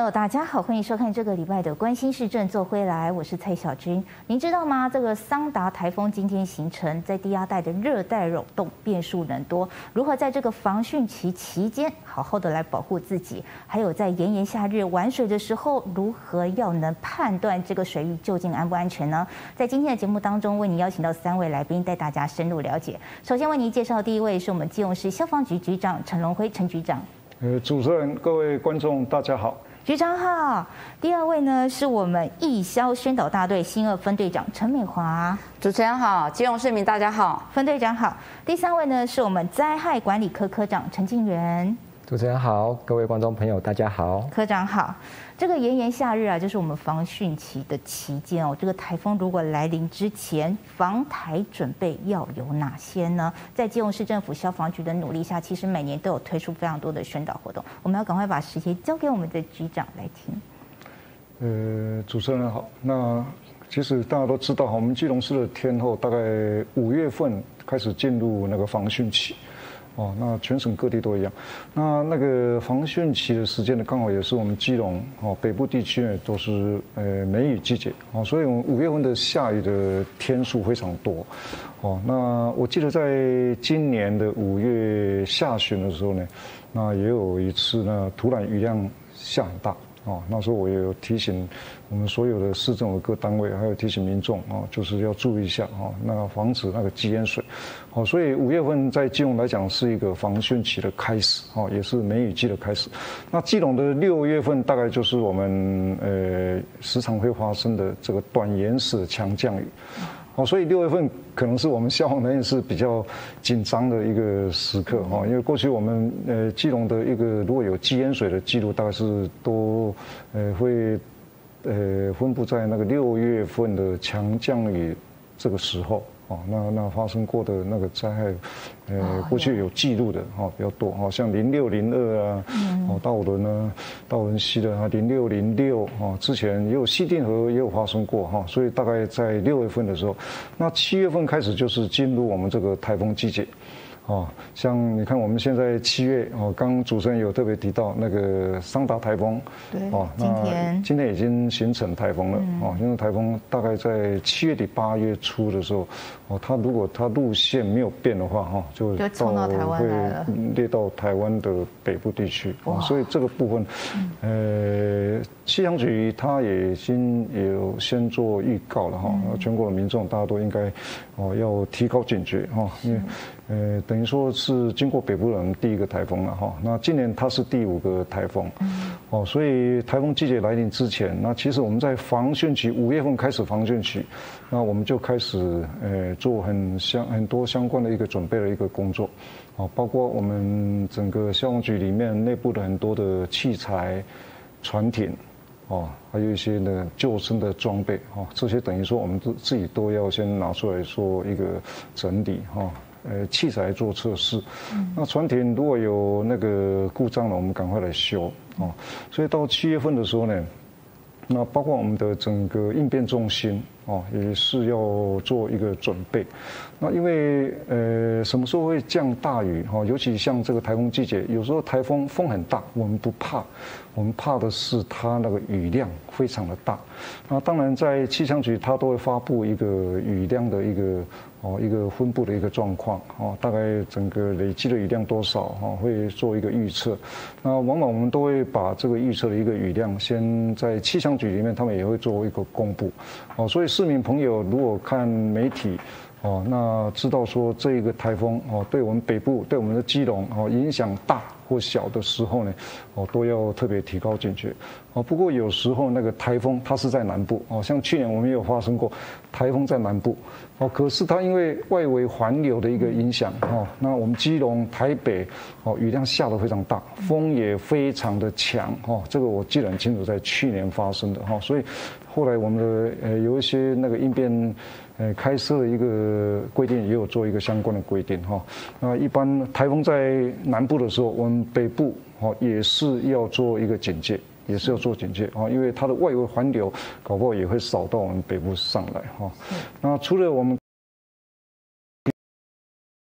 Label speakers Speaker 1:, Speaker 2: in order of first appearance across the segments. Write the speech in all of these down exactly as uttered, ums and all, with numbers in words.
Speaker 1: 友，大家好，欢迎收看这个礼拜的《关心市政做回来》，我是蔡小军。您知道吗？这个桑达台风今天形成，在低压带的热带扰动变数能多，如何在这个防汛期期间好好的来保护自己？还有在炎炎夏日玩水的时候，如何要能判断这个水域究竟安不安全呢？在今天的节目当中，为您邀请到三位来宾，带大家深入了解。首先为您介绍第一位是我们基隆市消防局局长陈荣辉，陈局长。
Speaker 2: 呃，主持人、各位观众，大家好。
Speaker 1: 局长好。第二位呢是我们义消宣导大队新二分队长陈美华。
Speaker 3: 主持人好，基隆市民大家好。
Speaker 1: 分队长好。第三位呢是我们灾害管理科科长陈敬元。
Speaker 4: 主持人好，各位观众朋友大家好。
Speaker 1: 科长好。这个炎炎夏日啊，就是我们防汛期的期间哦。这个台风如果来临之前，防台准备要有哪些呢？在基隆市政府消防局的努力下，其实每年都有推出非常多的宣导活动。我们要赶快把时间交给我们的局长来听。
Speaker 2: 呃，主持人好。那其实大家都知道，我们基隆市的天候大概五月份开始进入那个防汛期。哦，那全省各地都一样。那那个防汛期的时间呢，刚好也是我们基隆哦北部地区呢都是呃梅雨季节哦，所以我们五月份的下雨的天数非常多。哦，那我记得在今年的五月下旬的时候呢，那也有一次呢，突然雨量下很大。哦，那时候我也有提醒我们所有的市政府各单位，还有提醒民众哦，就是要注意一下哦，那防止那个积淹水。哦，所以五月份在基隆来讲是一个防汛期的开始，哦，也是梅雨季的开始。那基隆的六月份大概就是我们呃时常会发生的这个短延时的强降雨。哦，所以六月份可能是我们消防人员是比较紧张的一个时刻哈，因为过去我们呃基隆的一个如果有积淹水的记录，大概是都呃会呃分布在那个六月份的强降雨这个时候。哦，那那发生过的那个灾害，呃，过去有记录的哈比较多哈，像零六零二啊，哦道伦啊，道伦西的啊零六零六哈，之前也有西定河也有发生过哈，所以大概在六月份的时候，那七月份开始就是进入我们这个台风季节。哦，像你看我们现在七月哦，刚主持人有特别提到那个桑达台风，
Speaker 1: 对，
Speaker 2: 哦，
Speaker 1: 今天
Speaker 2: 今天已经形成台风了，嗯、哦，因为台风大概在七月底八月初的时候，哦，它如果它路线没有变的话，哈、哦，就
Speaker 1: 就冲到台湾来了，
Speaker 2: 会列到台湾的北部地区，哦，所以这个部分，嗯、呃，气象局它也已经有先做预告了哈，嗯、全国的民众大家都应该哦要提高警觉哈，因为。呃，等于说是经过北部人第一个台风了哈，那今年它是第五个台风，哦，所以台风季节来临之前，那其实我们在防汛期五月份开始防汛期，那我们就开始呃做很相很多相关的一个准备的一个工作，哦，包括我们整个消防局里面内部的很多的器材、船艇。哦，还有一些呢救生的装备，哦，这些等于说我们自自己都要先拿出来做一个整理，哈，呃，器材做测试，嗯、那船艇如果有那个故障了，我们赶快来修，哦，所以到七月份的时候呢，那包括我们的整个应变中心，哦，也是要做一个准备。那因为呃什么时候会降大雨哈？尤其像这个台风季节，有时候台风风很大，我们不怕，我们怕的是它那个雨量非常的大。那当然在气象局它都会发布一个雨量的一个哦一个分布的一个状况哦，大概整个累积的雨量多少哈，会做一个预测。那往往我们都会把这个预测的一个雨量先在气象局里面，他们也会做一个公布哦，所以市民朋友如果看媒体。哦，那知道说这一个台风哦，对我们北部、对我们的基隆哦影响大或小的时候呢，哦都要特别提高警觉。哦，不过有时候那个台风它是在南部哦，像去年我们也有发生过台风在南部哦，可是它因为外围环流的一个影响哦，那我们基隆、台北哦雨量下得非常大，风也非常的强哦，这个我记得很清楚，在去年发生的哈，所以后来我们的呃有一些那个应变。呃，开设的一个规定也有做一个相关的规定哈。那一般台风在南部的时候，我们北部哦也是要做一个警戒，也是要做警戒啊，因为它的外围环流搞不好也会扫到我们北部上来哈。那除了我们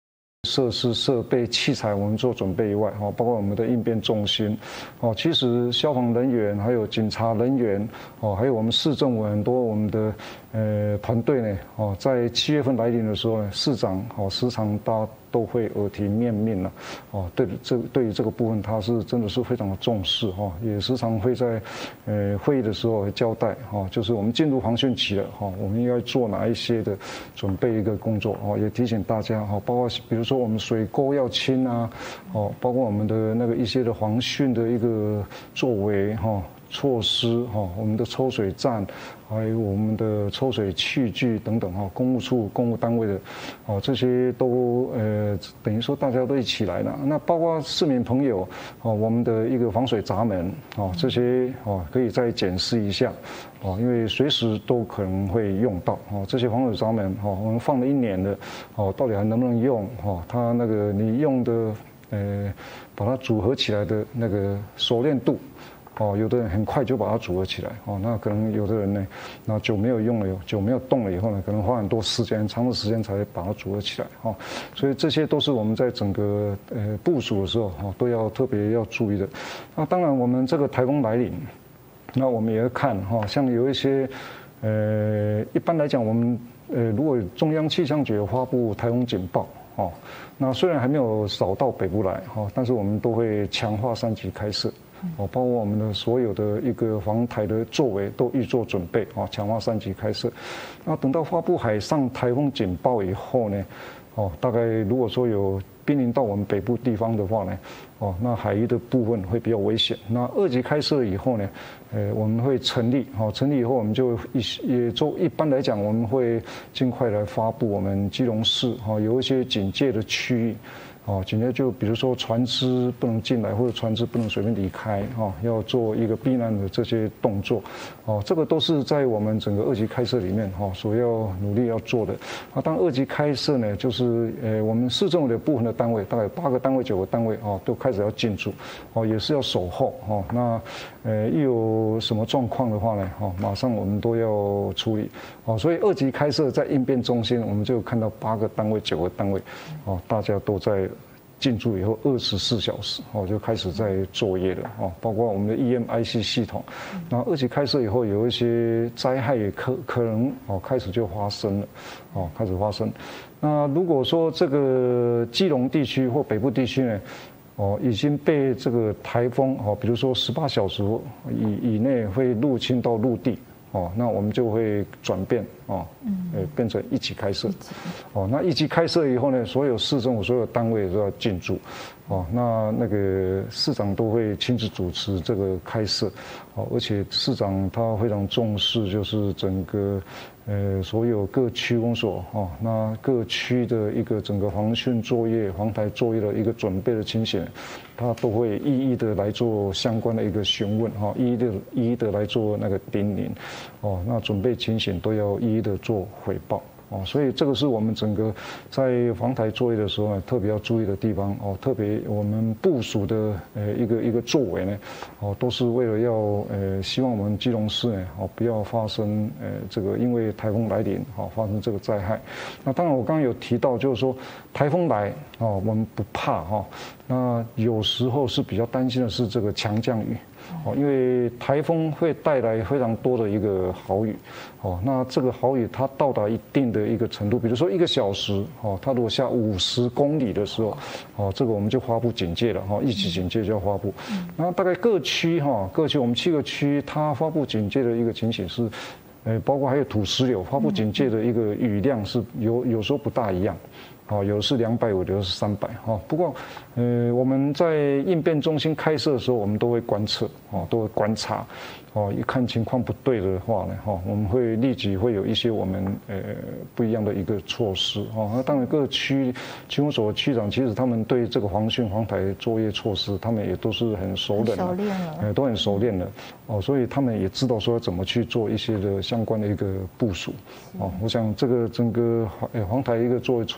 Speaker 2: 设施、设备、器材我们做准备以外，哈，包括我们的应变中心，哦，其实消防人员还有警察人员，哦，还有我们市政府很多我们的呃团队呢，哦，在七月份来临的时候呢，市长哦时常大家都会耳提面命了，哦，对这对于这个部分他是真的是非常的重视哈，也时常会在呃会议的时候交代哈，就是我们进入防汛期了哈，我们应该做哪一些的准备一个工作哦，也提醒大家哈，包括比如说我们水沟要清啊，哦，包括我们的那个一些的防汛的一个作为哈。措施哈，我们的抽水站，还有我们的抽水器具等等哈，公务处、公务单位的，哦，这些都呃等于说大家都一起来了。那包括市民朋友哦，我们的一个防水闸门哦，这些哦可以再检视一下哦，因为随时都可能会用到哦。这些防水闸门哦，我们放了一年了哦，到底还能不能用哦？它那个你用的呃，把它组合起来的那个熟练度。哦，有的人很快就把它组合起来，哦，那可能有的人呢，那久没有用了，久没有动了以后呢，可能花很多时间、长的时间才把它组合起来，哦，所以这些都是我们在整个呃部署的时候，哦，都要特别要注意的。那当然，我们这个台风来临，那我们也要看，哈，像有一些，呃，一般来讲，我们呃，如果中央气象局有发布台风警报，哦，那虽然还没有扫到北部来，哈，但是我们都会强化三级开设。哦，包括我们的所有的一个防台的作为都预做准备啊，强化三级开设。那等到发布海上台风警报以后呢，哦，大概如果说有濒临到我们北部地方的话呢，哦，那海域的部分会比较危险。那二级开设以后呢，呃，我们会成立，哦，成立以后我们就一也做一般来讲，我们会尽快来发布我们基隆市哈有一些警戒的区域。哦，警戒就比如说船只不能进来，或者船只不能随便离开，哈，要做一个避难的这些动作，哦，这个都是在我们整个二级开设里面哈所要努力要做的。啊，当二级开设呢，就是呃我们市政府的部分的单位，大概八个单位、九个单位哦，都开始要进驻，哦，也是要守候，哦，那呃一有什么状况的话呢，哦，马上我们都要处理，哦，所以二级开设在应变中心，我们就看到八个单位、九个单位，哦，大家都在。进驻以后二十四小时哦就开始在作业了哦，包括我们的 E M I C 系统，那二级开设以后有一些灾害也可可能哦开始就发生了哦开始发生。那如果说这个基隆地区或北部地区呢，哦已经被这个台风哦，比如说十八小时以以内会入侵到陆地。哦，那我们就会转变哦，呃，变成一级开设，哦，那一级开设以后呢，所有市政府所有单位都要进驻，哦，那那个市长都会亲自主持这个开设，哦，而且市长他非常重视，就是整个呃所有各区公所哦，那各区的一个整个防汛作业、防台作业的一个准备的情形，他都会一一的来做相关的一个询问哈，一一的一一的来做那个叮咛，哦，那准备情形都要一一的做汇报。哦，所以这个是我们整个在防台作业的时候呢，特别要注意的地方哦。特别我们部署的呃一个一个作为呢，哦，都是为了要呃希望我们基隆市呢，哦不要发生呃这个因为台风来临哦发生这个灾害。那当然我刚刚有提到，就是说台风来哦我们不怕哈，那有时候是比较担心的是这个强降雨。哦，因为台风会带来非常多的一个豪雨，哦，那这个豪雨它到达一定的一个程度，比如说一个小时，哦，它如果下五十公里的时候，哦，这个我们就发布警戒了，哈，一级警戒就要发布。那大概各区哈，各区我们七个区，它发布警戒的一个情形是，呃，包括还有土石流发布警戒的一个雨量是有有时候不大一样。哦，有的是两百五，有的是三百，哈。不过，呃，我们在应变中心开设的时候，我们都会观测，哦，都会观察，哦，一看情况不对的话呢，哈，我们会立即会有一些我们呃不一样的一个措施，哦。那当然各区区公所区长其实他们对这个防汛防台作业措施，他们也都是很熟练
Speaker 1: 熟练了，
Speaker 2: 呃，都很熟练的，哦，所以他们也知道说怎么去做一些的相关的一个部署，哦。我想这个整个呃防台一个作业措施呢。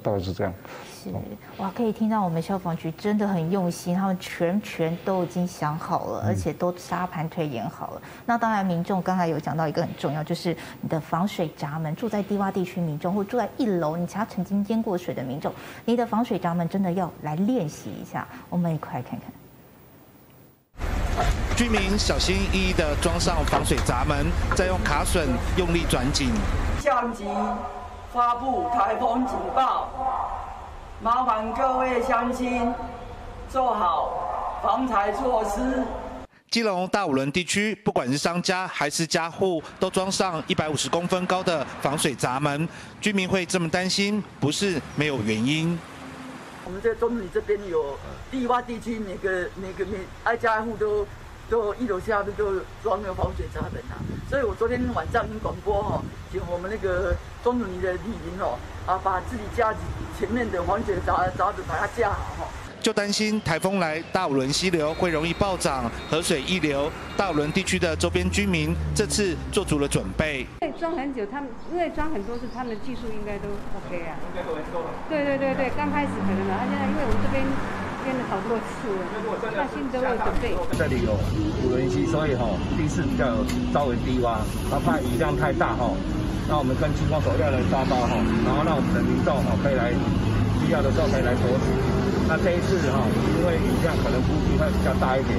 Speaker 2: 大概是这样。
Speaker 1: 是哇，可以听到我们消防局真的很用心，他们全权都已经想好了，而且都沙盘推演好了。那当然，民众刚才有讲到一个很重要，就是你的防水闸门，住在低洼地区民众或住在一楼，你家曾经淹过水的民众，你的防水闸门真的要来练习一下。我们一块看看。
Speaker 5: 居民小心翼翼地装上防水闸门，再用卡榫用力转紧。
Speaker 6: 降级发布台风警报，麻烦各位乡亲做好防台措施。
Speaker 5: 基隆大武仑地区，不管是商家还是家户，都装上一百五十公分高的防水闸门。居民会这么担心，不是没有原因。
Speaker 6: 我们在中里这边有低洼地区，每个每个每挨家挨户都都一楼下面都装那个防水闸门啊。所以我昨天晚上听广播哈，请我们那个中里的李林哦啊，把自己家前面的防水闸闸门把它架好哈。
Speaker 5: 就担心台风来，大武仑溪流会容易暴涨，河水溢流。大武仑地区的周边居民这次做足了准备。
Speaker 7: 装很久，他们因为装很多次，他们的技术应该都 OK 啊。应该都能够了。对对对对，刚开始可能啊，现在因为我们这边编了好多次了，那新都有准备。
Speaker 8: 这里有武仑溪，所以哈、哦、地势比较有稍微低洼，它怕雨量太大哈、哦，那我们跟气象所要的沙包哈、哦，然后让我们的民众哈、哦、可以来需要的时候可以来躲雨。那这一次哈、哦，因为雨量可能估计会比较大一点。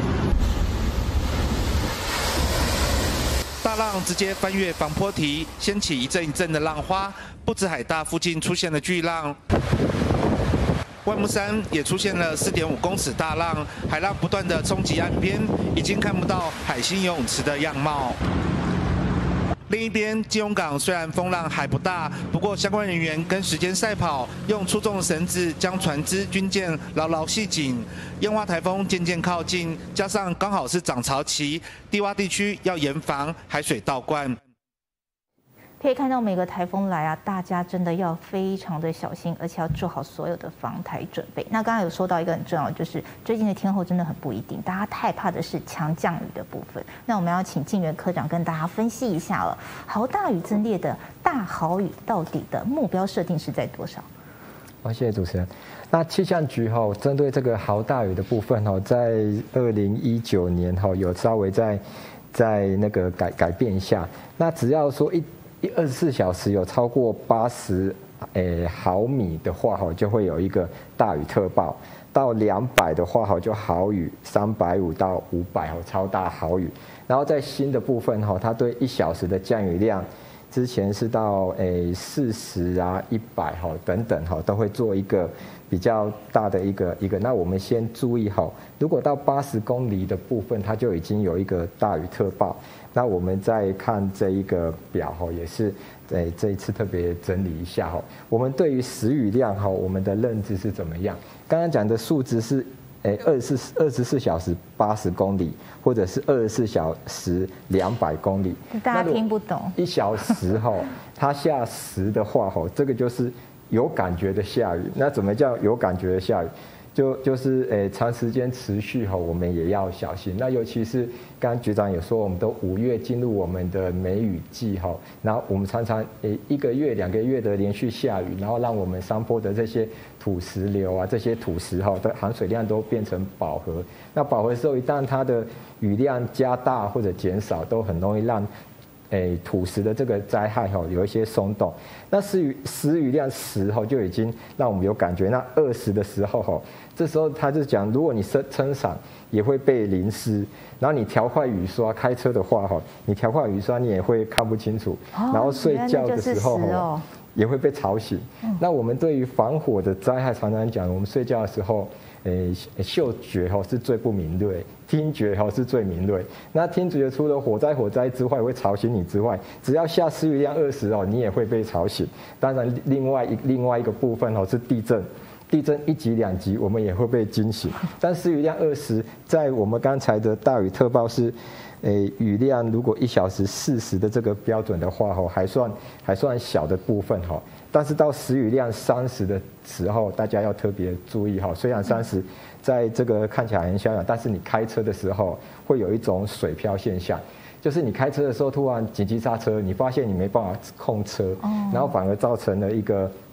Speaker 5: 大浪直接翻越防坡堤，掀起一阵一阵的浪花。不止海大附近出现了巨浪，万木山也出现了四点五公尺大浪，海浪不断的冲击岸边，已经看不到海星游泳池的样貌。另一边，基隆港虽然风浪还不大，不过相关人员跟时间赛跑，用粗重的绳子将船只、军舰牢牢系紧。烟花台风渐渐靠近，加上刚好是涨潮期，低洼地区要严防海水倒灌。
Speaker 1: 可以看到每个台风来啊，大家真的要非常的小心，而且要做好所有的防台准备。那刚刚有说到一个很重要，就是最近的天候真的很不一定，大家太怕的是强降雨的部分。那我们要请靖元科长跟大家分析一下了，豪大雨增列的大豪雨到底的目标设定是在多少？
Speaker 4: 好，谢谢主持人。那气象局哈、哦，针对这个豪大雨的部分哈、哦，在二零一九年哈、哦、有稍微在在那个改改变一下。那只要说一一二十四小时有超过八十诶毫米的话哈，就会有一个大雨特报。到两百的话哈，就豪雨；三百五到五百哈，超大豪雨。然后在新的部分哈，它对一小时的降雨量，之前是到诶四十啊、一百哈等等哈，都会做一个比较大的一个一个。那我们先注意哈，如果到八十公里的部分，它就已经有一个大雨特报。那我们再看这一个表哈，也是诶这一次特别整理一下哈。我们对于时雨量哈，我们的认知是怎么样？刚刚讲的数值是诶二十四二十四小时八十公里，或者是二十四小时两百公里。
Speaker 1: 大家听不懂。
Speaker 4: 一小时哈，它下十的话哈，这个就是有感觉的下雨。那怎么叫有感觉的下雨？就就是诶，长时间持续哈，我们也要小心。那尤其是刚刚局长也说，我们都五月进入我们的梅雨季哈，然后我们常常诶一个月、两个月的连续下雨，然后让我们山坡的这些土石流啊、这些土石哈的含水量都变成饱和。那饱和的时候，一旦它的雨量加大或者减少，都很容易让诶土石的这个灾害哈有一些松动。那时雨时雨量十哈就已经让我们有感觉。那二十的时候哈，这时候他就讲，如果你撑撑伞也会被淋湿，然后你调快雨刷，开车的话哈，你调快雨刷你也会看不清楚，
Speaker 1: 哦、
Speaker 4: 然后睡觉的时候
Speaker 1: 哦
Speaker 4: 也会被吵醒。嗯、那我们对于防火的灾害常常讲，我们睡觉的时候。诶，嗅觉哈是最不敏锐，听觉哈是最敏锐。那听觉除了火灾火灾之外会吵醒你之外，只要下时雨量二十哦，你也会被吵醒。当然，另外一另外一个部分哦是地震，地震一级两级我们也会被惊醒。但时雨量二十，在我们刚才的大雨特报是。诶，雨量如果一小时四十的这个标准的话，哈，还算还算小的部分哈。但是到时雨量三十的时候，大家要特别注意哈。虽然三十在这个看起来很小小，但是你开车的时候会有一种水漂现象，就是你开车的时候突然紧急刹车，你发现你没办法控车，然后反而造成了一个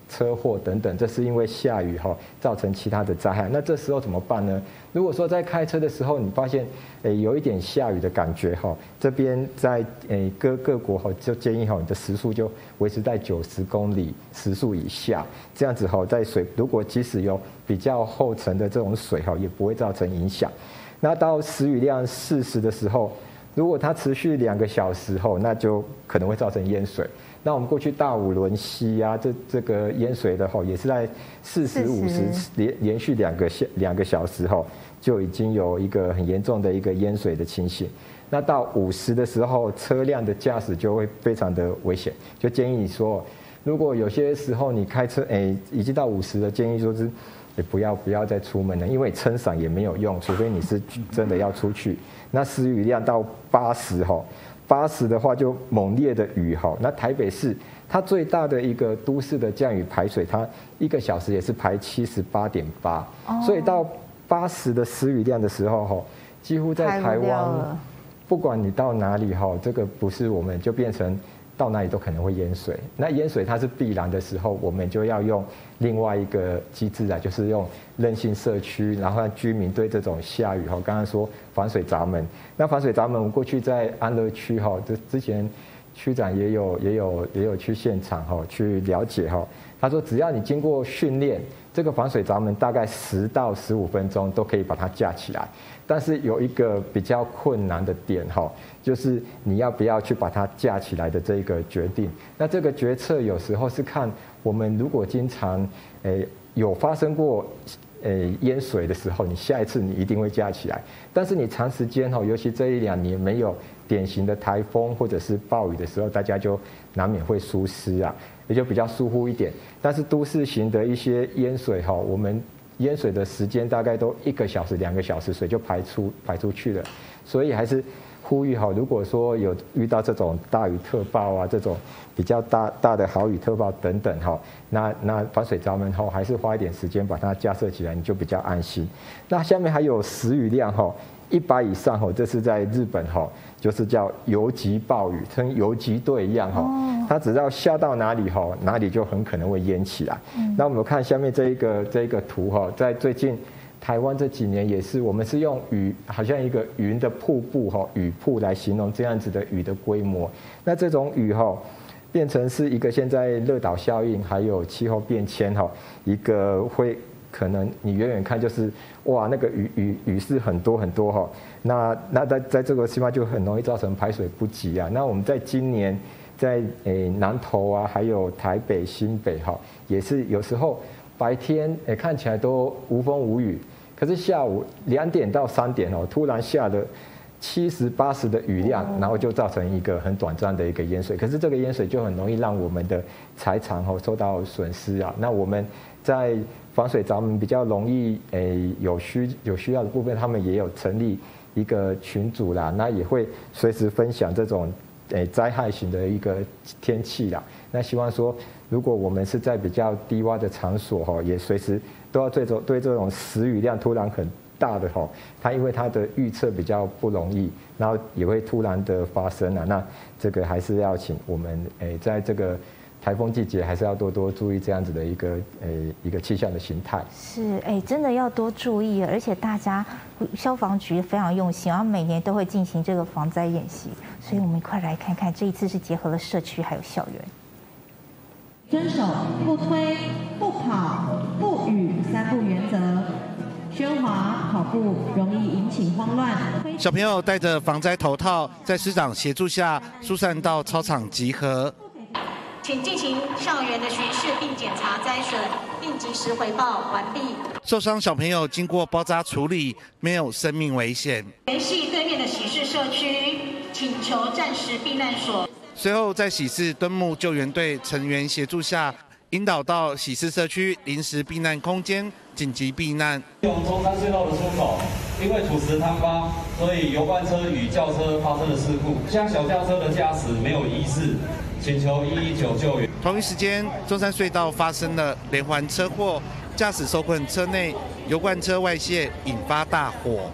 Speaker 4: 车祸等等，这是因为下雨哈造成其他的灾害。那这时候怎么办呢？如果说在开车的时候，你发现诶有一点下雨的感觉哈，这边在诶各各国哈就建议哈你的时速就维持在九十公里时速以下，这样子哈在水如果即使有比较厚层的这种水哈，也不会造成影响。那到时雨量四十的时候，如果它持续两个小时后，那就可能会造成淹水。那我们过去大武仑溪啊，这这个淹水的吼，也是在四十五十连连续两个小两个小时后，就已经有一个很严重的一个淹水的情形。那到五十的时候，车辆的驾驶就会非常的危险，就建议你说，如果有些时候你开车，哎，已经到五十了，建议说是。也不要不要再出门了，因为撑伞也没有用，除非你是真的要出去。那时雨量到八十哈，八十的话就猛烈的雨哈。那台北市它最大的一个都市的降雨排水，它一个小时也是排七十八点八，所以到八十的时雨量的时候哈，几乎在台湾，不管你到哪里哈，这个不是我们就变成。到哪里都可能会淹水，那淹水它是必然的时候，我们就要用另外一个机制啊，就是用韧性社区，然后让居民对这种下雨哈，刚刚说防水闸门，那防水闸门，我们过去在安乐区哈，这之前区长也有也有也有去现场哈去了解哈，他说只要你经过训练，这个防水闸门大概十到十五分钟都可以把它架起来。但是有一个比较困难的点哈，就是你要不要去把它架起来的这个决定。那这个决策有时候是看我们如果经常诶有发生过诶淹水的时候，你下一次你一定会架起来。但是你长时间哈，尤其这一两年没有典型的台风或者是暴雨的时候，大家就难免会疏失啊，也就比较疏忽一点。但是都市型的一些淹水哈，我们淹水的时间大概都一个小时、两个小时，水就排出排出去了。所以还是呼吁哈，如果说有遇到这种大雨特报啊，这种比较大大的豪雨特报等等哈，那那防水闸门后还是花一点时间把它架设起来，你就比较安心。那下面还有时雨量哈，一百以上哈，这是在日本哈，就是叫游击暴雨，跟游击队一样哈。它只要下到哪里哈，哪里就很可能会淹起来。嗯、那我们看下面这一个这一个图哈，在最近台湾这几年也是，我们是用雨，好像一个云的瀑布哈，雨瀑来形容这样子的雨的规模。那这种雨哈，变成是一个现在热岛效应，还有气候变迁哈，一个会可能你远远看就是哇，那个雨雨雨是很多很多哈。那那在在这个地方就很容易造成排水不及啊。那我们在今年。在诶南投啊，还有台北、新北哈，也是有时候白天诶看起来都无风无雨，可是下午两点到三点哦，突然下了七十八十的雨量，然后就造成一个很短暂的一个淹水。可是这个淹水就很容易让我们的财产哦受到损失啊。那我们在防水闸门比较容易诶有需有需要的部分，他们也有成立一个群组啦，那也会随时分享这种。诶，灾害型的一个天气啦，那希望说，如果我们是在比较低洼的场所哈，也随时都要对这对这种时雨量突然很大的哈，它因为它的预测比较不容易，然后也会突然的发生啊，那这个还是要请我们诶，在这个台风季节还是要多多注意这样子的一个诶一个气象的形态。
Speaker 1: 是，哎，真的要多注意，而且大家消防局非常用心，然后每年都会进行这个防灾演习，所以我们一块来看看，这一次是结合了社区还有校园。
Speaker 9: 遵守不推、不跑、不语三不原则。喧哗跑步容易引起慌乱。
Speaker 5: 小朋友戴着防灾头套，在师长协助下疏散到操场集合。
Speaker 10: 请进行校园的巡视并检查灾损，并及时回报完毕。
Speaker 5: 受伤小朋友经过包扎处理，没有生命危险。
Speaker 10: 联系对面的喜事社区，请求暂时避难所。
Speaker 5: 随后在喜事敦睦救援队成员协助下，引导到喜事社区临时避难空间紧急避难。
Speaker 8: 我们中山隧道的出口，因为土石坍塌，所以油罐车与轿车发生了事故，像小轿车的驾驶没有意识。请求一一九救援。
Speaker 5: 同一时间，中山隧道发生了连环车祸，驾驶受困车内，油罐车外泄，引发大火。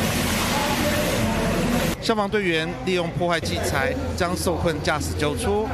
Speaker 5: 消防队员利用破坏器材将受困驾驶救出。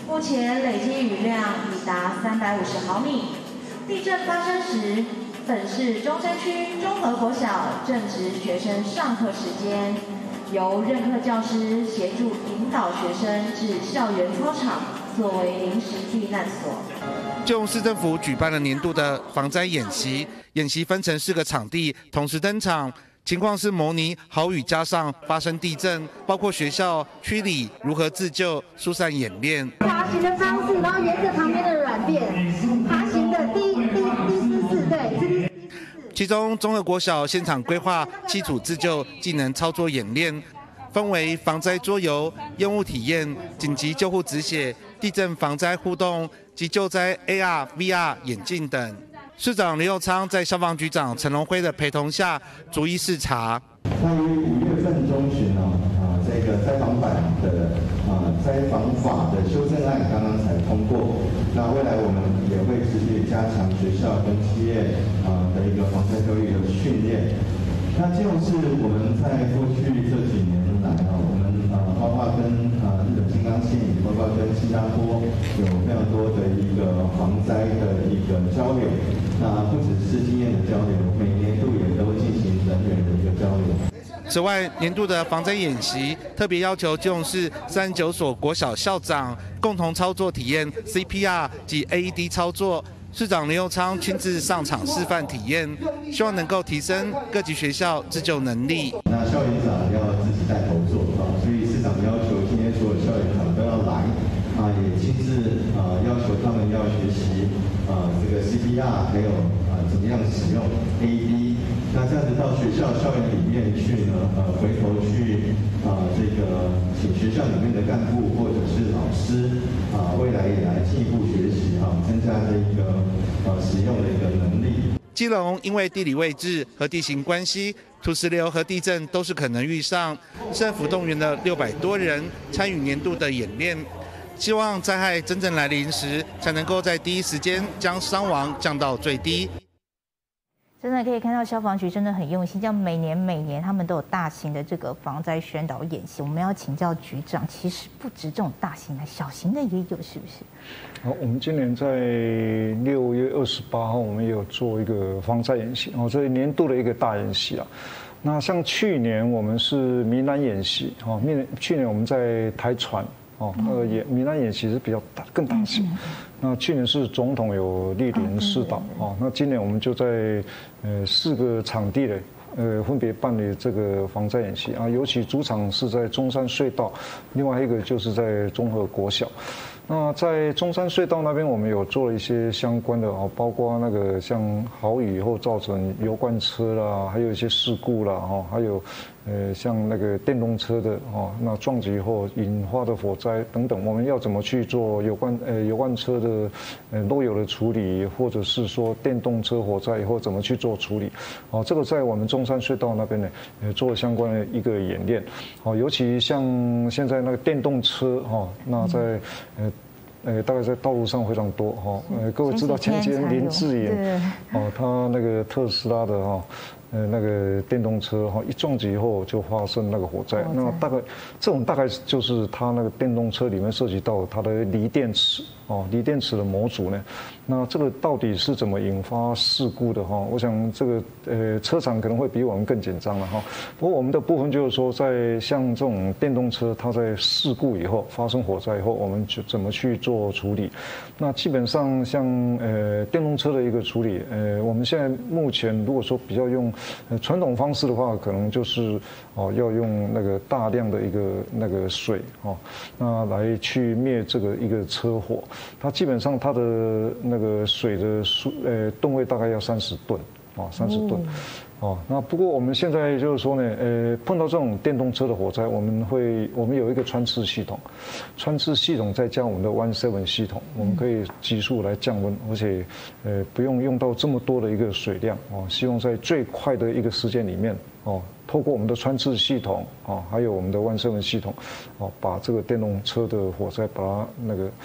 Speaker 9: 目前累积雨量已达三百五十毫米。地震发生时，本市中山区中和国小正值学生上课时间，由任课教师协助引导学生至校园操场作为临时避难所。
Speaker 5: 基隆市政府举办了年度的防灾演习，演习分成四个场地同时登场。情况是模拟豪雨加上发生地震，包括学校、区里如何自救、疏散演练。
Speaker 11: 爬行的方式，然后沿着旁边的软垫，爬行的第一、第第四次，对，这是。
Speaker 5: 其中，综合国小现场规划七组自救技能操作演练，分为防灾桌游、烟雾体验、紧急救护止血、地震防灾互动及救灾 A R、V R 眼镜等。市长刘佑昌在消防局长陈龙辉的陪同下，逐一视察。
Speaker 12: 关于五月份中旬呢，啊，这个灾防版的啊灾防法的修正案刚刚才通过，那未来我们也会持续加强学校跟企业啊的一个防灾教育的训练。那基隆市我们在过去这几年来啊，我们啊包括跟啊日本金刚线，包括跟新加坡有非常多的一个防灾的一个交流。那不只是经验的交流，每年度也都进行人员的一个交流。
Speaker 5: 此外，年度的防灾演习特别要求基隆市三十九所国小校长共同操作体验 C P R 及 A E D 操作。市长刘佑昌亲自上场示范体验，希望能够提升各级学校自救能力。
Speaker 12: 那校园长要自己带头做啊，所以市长要求今天所有校园长都要来啊，也亲自啊要求他们要学习啊这个 C P R， 还有啊怎么样使用 A E D。那这样子到学校校园里面去呢，呃，回头去啊这个请学校里面的干部或者是老师啊，未来也来进一步学习啊，增加这一个呃使用的一个能力。
Speaker 5: 基隆因为地理位置和地形关系，土石流和地震都是可能遇上。政府动员了六百多人参与年度的演练，希望灾害真正来临时，才能够在第一时间将伤亡降到最低。
Speaker 1: 真的可以看到消防局真的很用心，像每年每年他们都有大型的这个防灾宣导演习。我们要请教局长，其实不止这种大型的，小型的也有，是不是？
Speaker 2: 好，我们今年在六月二十八号，我们也有做一个防灾演习，哦，这是年度的一个大演习啊。那像去年我们是闽南演习，哦，去去年我们在台船。哦，呃，演闽南演习是比较大、更大型。那去年是总统有莅临示导，哦，那今年我们就在呃四个场地嘞，呃，分别办理这个防灾演习啊，尤其主场是在中山隧道，另外一个就是在中和国小。那在中山隧道那边，我们有做了一些相关的哦，包括那个像豪雨以后造成油罐车啦，还有一些事故啦，哈，还有呃像那个电动车的哦，那撞击后引发的火灾等等，我们要怎么去做有关呃油罐车的呃漏油的处理，或者是说电动车火灾以后怎么去做处理？哦，这个在我们中山隧道那边呢，呃做了相关的一个演练。哦，尤其像现在那个电动车哈，那在呃。呃，大概在道路上非常多哈。呃，各位知道前几天林志颖哦，他那个特斯拉的哈，呃，那个电动车哈一撞击以后就发生那个火灾。那大概这种大概就是他那个电动车里面涉及到它的锂电池哦，锂电池的模组呢。那这个到底是怎么引发事故的哈？我想这个呃车厂可能会比我们更紧张了哈。不过我们的部分就是说，在像这种电动车，它在事故以后发生火灾以后，我们就怎么去做处理？那基本上像呃电动车的一个处理，呃我们现在目前如果说比较用呃传统方式的话，可能就是哦要用那个大量的一个那个水哦，那来去灭这个一个车火。它基本上它的那那个水的数呃吨位大概要三十吨啊，三十吨。哦，那不过我们现在就是说呢，呃，碰到这种电动车的火灾，我们会我们有一个穿刺系统，穿刺系统再加我们的 One Seven 系统，我们可以急速来降温，而且呃不用用到这么多的一个水量哦，希望在最快的一个时间里面哦，透过我们的穿刺系统哦，还有我们的 One Seven 系统哦，把这个电动车的火灾把它那个。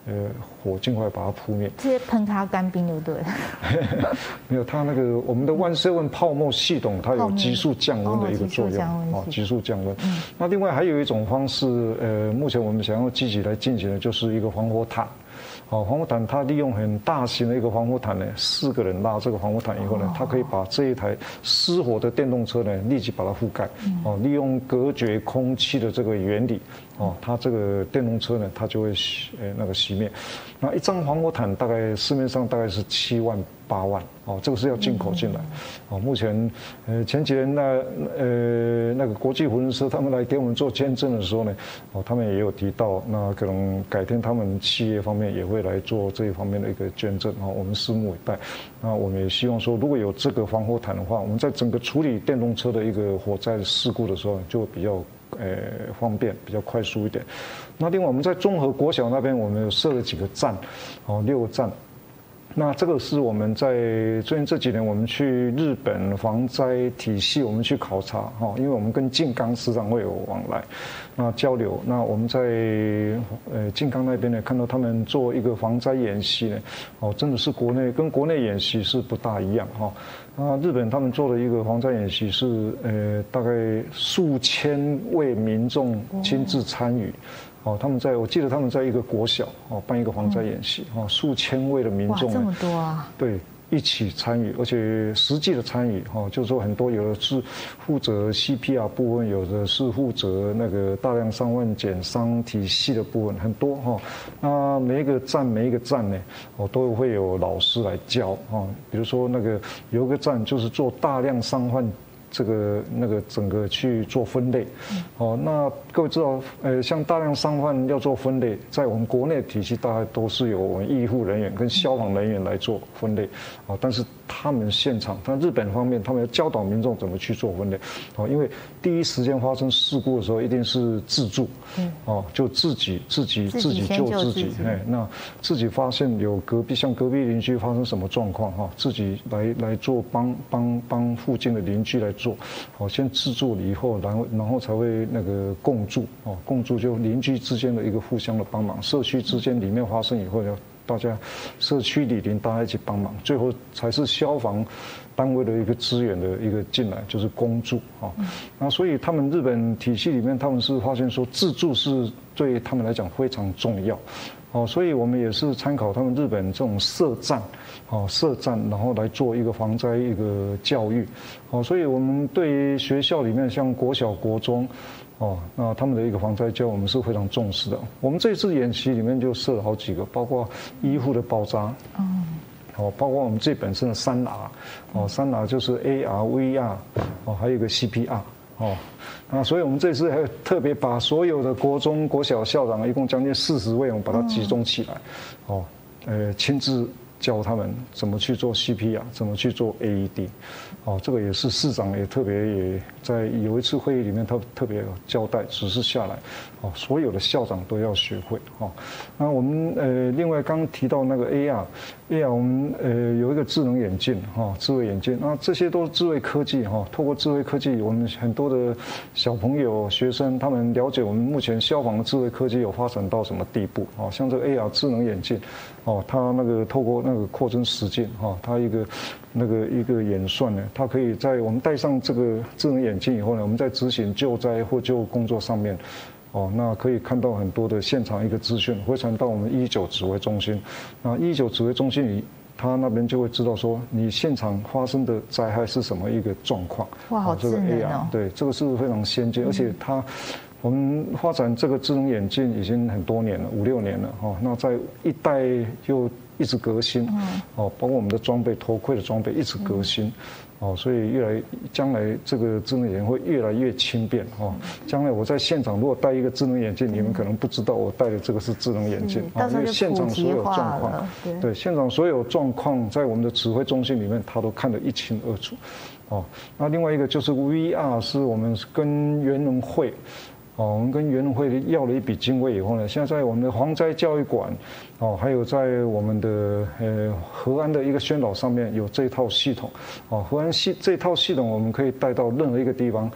Speaker 2: 呃火尽快把它扑灭。
Speaker 1: 直接喷它干冰就对了。
Speaker 2: 没有，它那个我们的 One Seven 泡沫系统，它有急速降温的一个作用，哦，急速降温。嗯、那另外还有一种方式，呃，目前我们想要积极来进行的就是一个防火毯。哦，防火毯它利用很大型的一个防火毯呢，四个人拉这个防火毯以后呢，它可以把这一台失火的电动车呢立即把它覆盖。哦，利用隔绝空气的这个原理，哦，它这个电动车呢，它就会熄呃那个熄灭。那一张防火毯大概市面上大概是七万八万，哦，这个是要进口进来。哦，目前呃前几年那呃那个国际福人社他们来给我们做见证的时候呢，哦，他们也有提到，那可能改天他们企业方面也会来做这一方面的一个捐赠，哦，我们拭目以待。那我们也希望说，如果有这个防火毯的话，我们在整个处理电动车的一个火灾事故的时候，就会比较呃方便，比较快速一点。那另外我们在综合国小那边，我们有设了几个站，哦，六个站。那这个是我们在最近这几年，我们去日本防灾体系，我们去考察哈，因为我们跟静冈时常会有往来，那交流。那我们在呃静冈那边呢，看到他们做一个防灾演习呢，哦，真的是国内跟国内演习是不大一样哈。那日本他们做的一个防灾演习是呃大概数千位民众亲自参与。哦，他们在我记得他们在一个国小哦办一个防灾演习哦，数千位的民众，
Speaker 1: 哇，这么多啊！
Speaker 2: 对，一起参与，而且实际的参与哦，就是说很多有的是负责 C P R 部分，有的是负责那个大量伤患减伤体系的部分，很多哈。那每一个站每一个站呢，哦都会有老师来教哦，比如说那个有一个站就是做大量伤患。这个那个整个去做分类，哦，那各位知道，呃，像大量伤患要做分类，在我们国内体系大概都是由我们医护人员跟消防人员来做分类，哦，但是他们现场，但日本方面他们要教导民众怎么去做分类，哦，因为第一时间发生事故的时候一定是自助，哦，就自己自己自己救自己，哎，那自己发现有隔壁像隔壁邻居发生什么状况哈，自己来来做帮帮帮附近的邻居来。做，好，先自助了以后，然后然后才会那个共助哦，共助就邻居之间的一个互相的帮忙，社区之间里面发生以后要大家社区里邻大家一起帮忙，最后才是消防单位的一个资源的一个进来，就是公助啊。那所以他们日本体系里面，他们是发现说自助是对他们来讲非常重要。哦，所以我们也是参考他们日本这种设站，哦设站，然后来做一个防灾一个教育，哦，所以我们对于学校里面像国小、国中，哦，那他们的一个防灾教，我们是非常重视的。我们这次演习里面就设了好几个，包括医护的包扎，嗯，哦，包括我们自己本身的三 R， 哦，三 R 就是 A R、V R， 哦，还有一个 C P R。哦，那所以我们这次还特别把所有的国中、国小校长，一共将近四十位，我们把它集中起来，哦，呃，亲自教他们怎么去做 C P R， 怎么去做 A E D， 哦，这个也是市长也特别也在有一次会议里面，他特别有交代指示下来，哦，所有的校长都要学会，哦，那我们呃另外刚提到那个 A R。A R 我们呃有一个智能眼镜哈，智慧眼镜，那这些都是智慧科技哈。透过智慧科技，我们很多的小朋友、学生他们了解我们目前消防的智慧科技有发展到什么地步啊？像这个 A R 智能眼镜，哦，它那个透过那个扩增实境哈，它一个那个一个演算呢，它可以在我们戴上这个智能眼镜以后呢，我们在执行救灾或救工作上面。哦，那可以看到很多的现场一个资讯，会传到我们一一九指挥中心。那一一九指挥中心里，他那边就会知道说你现场发生的灾害是什么一个状况。
Speaker 1: 哇，好智能哦！
Speaker 2: 对，这个是非常先进，而且它。我们发展这个智能眼镜已经很多年了，五六年了哈。那在一代又一直革新，哦，包括我们的装备、头盔的装备一直革新，哦，所以越来将来这个智能眼镜会越来越轻便哦。将来我在现场如果戴一个智能眼镜，你们可能不知道我戴的这个是智能眼镜，
Speaker 1: 嗯，因
Speaker 2: 为现场所有状况，对，现场所有状况在我们的指挥中心里面，他都看得一清二楚。哦，那另外一个就是 V R， 是我们跟原能会。哦，我们跟原能会要了一笔经费以后呢，现在在我们的防灾教育馆，哦，还有在我们的呃和安的一个宣导上面有这套系统，哦，和安系这套系统我们可以带到任何一个地方，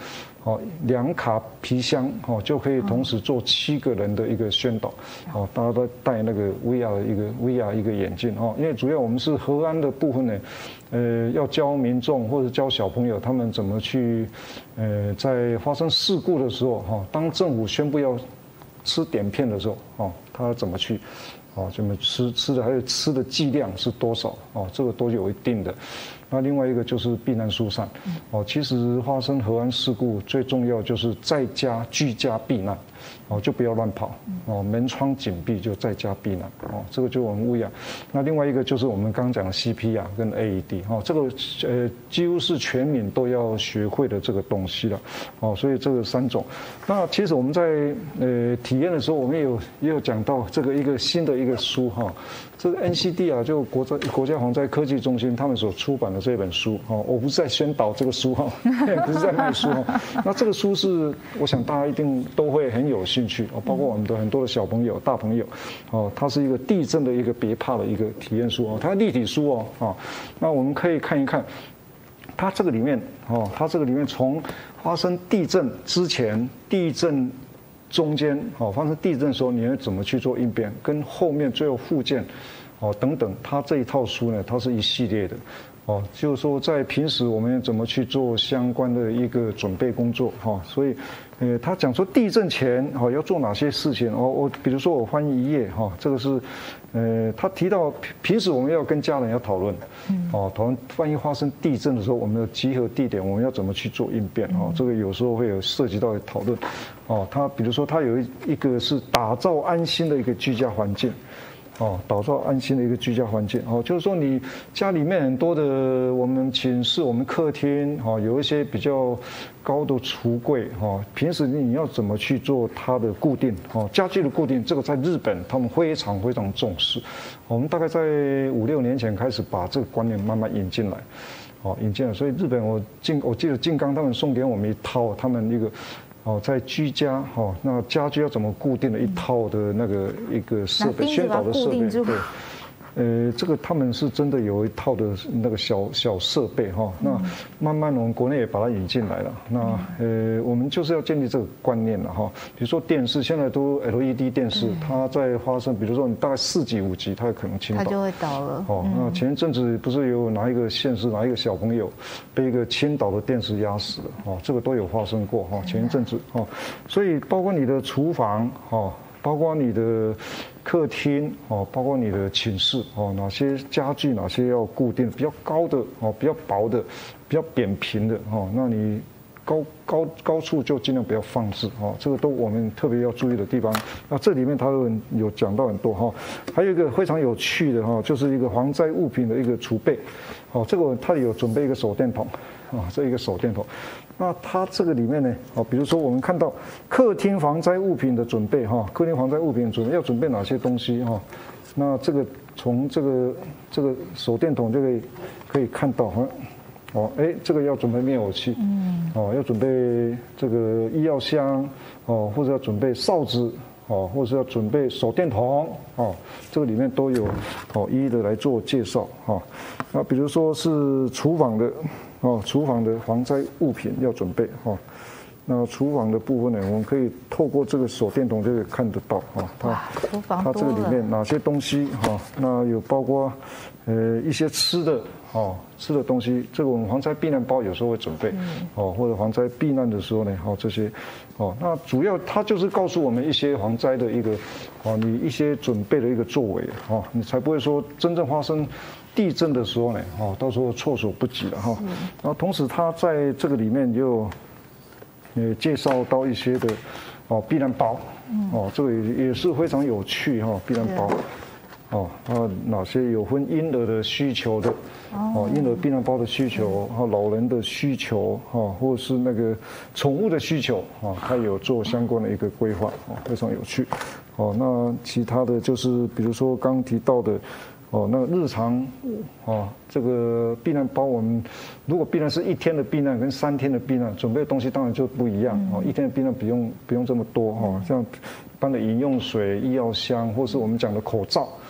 Speaker 2: 哦，两卡皮箱哦，就可以同时做七个人的一个宣导，哦，大家都戴那个 V R 的一个 V R 一个眼镜哦，因为主要我们是核安的部分呢，呃，要教民众或者教小朋友他们怎么去，呃，在发生事故的时候哈，当政府宣布要吃碘片的时候，哦，他怎么去？哦，怎么吃吃的，还有吃的剂量是多少？哦，这个都有一定的。那另外一个就是避难疏散。哦，其实发生核安事故最重要就是在家居家避难。哦，就不要乱跑。哦，门窗紧闭就在家避难。哦，这个就我们乌雅。那另外一个就是我们刚刚讲的 C P R 跟 A E D。哦，这个呃几乎是全民都要学会的这个东西了。哦，所以这个三种。那其实我们在呃体验的时候，我们也有也有讲到这个一个新的一个书哈，这个 N C D 啊，就国家国家防灾科技中心他们所出版的这本书。哦，我不是在宣导这个书哈，不是在卖书哈。那这个书是，我想大家一定都会很有兴趣哦，包括我们的很多的小朋友、大朋友，哦，它是一个地震的一个别怕的一个体验书哦，它立体书哦，啊，那我们可以看一看，它这个里面哦，它这个里面从发生地震之前、地震中间哦，发生地震的时候你要怎么去做应变，跟后面最后复健哦等等，它这一套书呢，它是一系列的。哦，就是说在平时我们怎么去做相关的一个准备工作哈，所以，呃，他讲说地震前哈要做哪些事情哦，我比如说我翻译一页哈，这个是，呃，他提到平时我们要跟家人要讨论，哦，讨论万一发生地震的时候，我们的集合地点我们要怎么去做应变哦，这个有时候会有涉及到讨论，哦，他比如说他有一一个是打造安心的一个居家环境。哦，打造安心的一个居家环境哦，就是说你家里面很多的我们寝室、我们客厅哦，有一些比较高的橱柜哦，平时你要怎么去做它的固定哦，家具的固定，这个在日本他们非常非常重视。我们大概在五六年前开始把这个观念慢慢引进来，哦，引进来，所以日本我进我记得静冈他们送给我们一套他们一个。哦，在居家哦，那家居要怎么固定的一套的那个一个设备，宣导的设备，对，呃，这个他们是真的有一套的那个小小设备哈、哦。那慢慢我们国内也把它引进来了。那呃，我们就是要建立这个观念了哈、哦。比如说电视，现在都 L E D 电视，它在发生，比如说你大概四级五级，它可能倾倒，
Speaker 1: 它就会倒了。
Speaker 2: 哦，那前一阵子不是有哪一个县市哪一个小朋友被一个倾倒的电视压死了？哦，这个都有发生过哈、哦。前一阵子哦，所以包括你的厨房哦。包括你的客厅哦，包括你的寝室哦，哪些家具哪些要固定，比较高的哦，比较薄的，比较扁平的哦，那你高高高处就尽量不要放置哦，这个都我们特别要注意的地方。那这里面它有有讲到很多哈，还有一个非常有趣的哈，就是一个防灾物品的一个储备哦，这个它有准备一个手电筒啊，这一个手电筒。那它这个里面呢，哦，比如说我们看到客厅防灾物品的准备哈，客厅防灾物品准备要准备哪些东西哈？那这个从这个这个手电筒就可以可以看到哈，哦，哎，这个要准备灭火器，嗯，哦，要准备这个医药箱，哦，或者要准备哨子，哦，或者要准备手电筒，哦，这个里面都有哦一一的来做介绍哈。那比如说是厨房的。哦，厨房的防灾物品要准备哈、哦。那厨房的部分呢，我们可以透过这个手电筒就可以看得到哈、哦。它
Speaker 1: 厨房
Speaker 2: 它这个里面哪些东西哈、哦？那有包括呃一些吃的哦，吃的东西，这个我们防灾避难包有时候会准备、嗯、哦，或者防灾避难的时候呢，哦这些哦，那主要它就是告诉我们一些防灾的一个哦，你一些准备的一个作为哦，你才不会说真正发生。地震的时候呢，哦，到时候措手不及了哈。然后同时，他在这个里面又，呃，介绍到一些的，哦，避难包，哦，这个也也是非常有趣哈，避难包，哦，它哪些有分婴儿的需求的，哦，婴儿避难包的需求，哈，老人的需求，哈，或者是那个宠物的需求，啊，它有做相关的一个规划，哦，非常有趣。哦，那其他的就是比如说刚提到的。哦，那日常哦，这个避难包，我们如果避难是一天的避难跟三天的避难，准备的东西当然就不一样哦。一天的避难不用不用这么多哈，像一般的饮用水、医药箱，或是我们讲的口罩，嗯，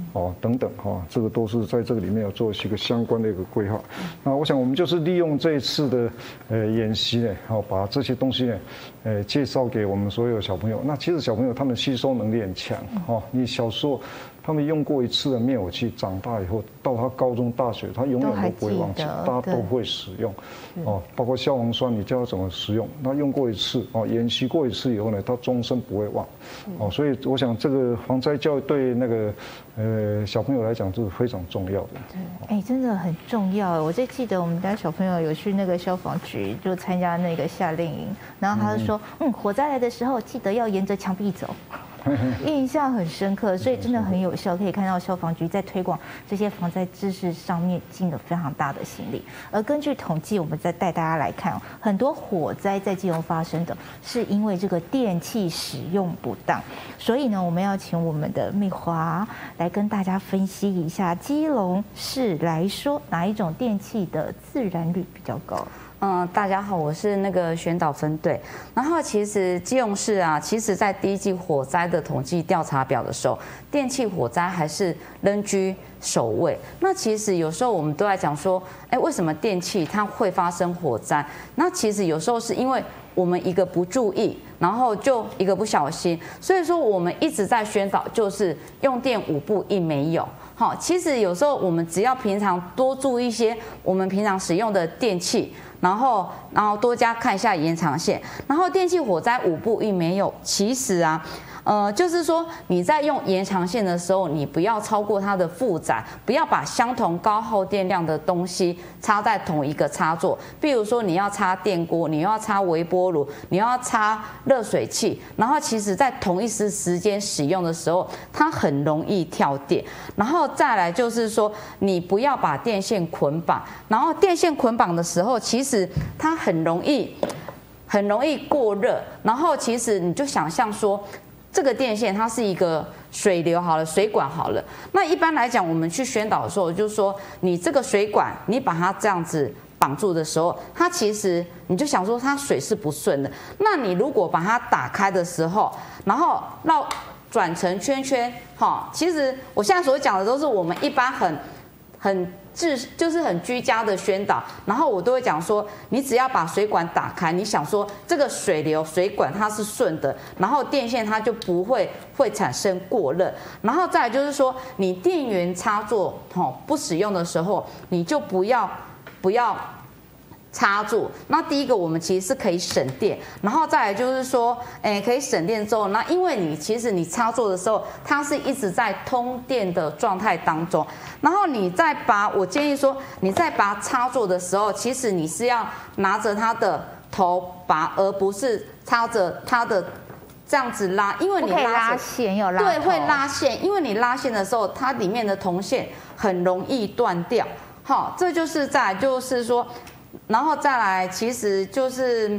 Speaker 2: 哦等等哈，这个都是在这个里面有做一个相关的一个规划。那我想我们就是利用这一次的呃演习呢，好把这些东西呢，呃介绍给我们所有小朋友。那其实小朋友他们吸收能力很强，哦，你小时候他们用过一次的灭火器，长大以后到他高中、大学，他永远都不会忘记，大家都会使用，哦，包括消防栓，你教他怎么使用，他用过一次，哦，演习过一次以后呢，他终身不会忘，哦，所以我想这个防灾教育对那个呃小朋友来讲是非常重要的。
Speaker 1: 对，哎，真的很重要。我最记得我们家小朋友有去那个消防局，就参加那个夏令营，然后他就说，嗯，火灾来的时候记得要沿着墙壁走。印象很深刻，所以真的很有效。可以看到消防局在推广这些防灾知识上面尽了非常大的心力。而根据统计，我们再带大家来看，很多火灾在基隆发生的是因为这个电器使用不当。所以呢，我们要请我们的美华来跟大家分析一下，基隆市来说哪一种电器的自燃率比较高？
Speaker 3: 嗯，大家好，我是那个宣导分队。然后其实基隆市啊，其实在第一季火灾的统计调查表的时候，电器火灾还是仍居首位。那其实有时候我们都在讲说，哎，为什么电器它会发生火灾？那其实有时候是因为我们一个不注意，然后就一个不小心。所以说我们一直在宣导，就是用电五不一没有。好，其实有时候我们只要平常多注意一些我们平常使用的电器。然后，然后多加看一下延长线。然后电器火灾五不一没有，其实啊，呃，就是说你在用延长线的时候，你不要超过它的负载，不要把相同高耗电量的东西插在同一个插座。比如说你要插电锅，你要插微波炉，你要插热水器，然后其实在同一时时间使用的时候，它很容易跳电。然后再来就是说，你不要把电线捆绑，然后电线捆绑的时候，其实其实它很容易，很容易过热。然后其实你就想象说，这个电线它是一个水流好了，水管好了。那一般来讲，我们去宣导的时候，就是说你这个水管，你把它这样子绑住的时候，它其实你就想说它水是不顺的。那你如果把它打开的时候，然后绕转成圈圈，哈，其实我现在所讲的都是我们一般很很。是，就是很居家的宣导，然后我都会讲说，你只要把水管打开，你想说这个水流水管它是顺的，然后电线它就不会会产生过热，然后再来就是说，你电源插座哦不使用的时候，你就不要不要。插住，那第一个我们其实是可以省电，然后再来就是说，哎，可以省电之后，那因为你其实你插座的时候，它是一直在通电的状态当中，然后你再拔，我建议说，你在拔插座的时候，其实你是要拿着它的头拔，而不是插着它的这样子拉，因为你
Speaker 1: 拉线要拉，
Speaker 3: 对，会拉线，因为你拉线的时候，它里面的铜线很容易断掉，好，这就是在就是说。然后再来，其实就是，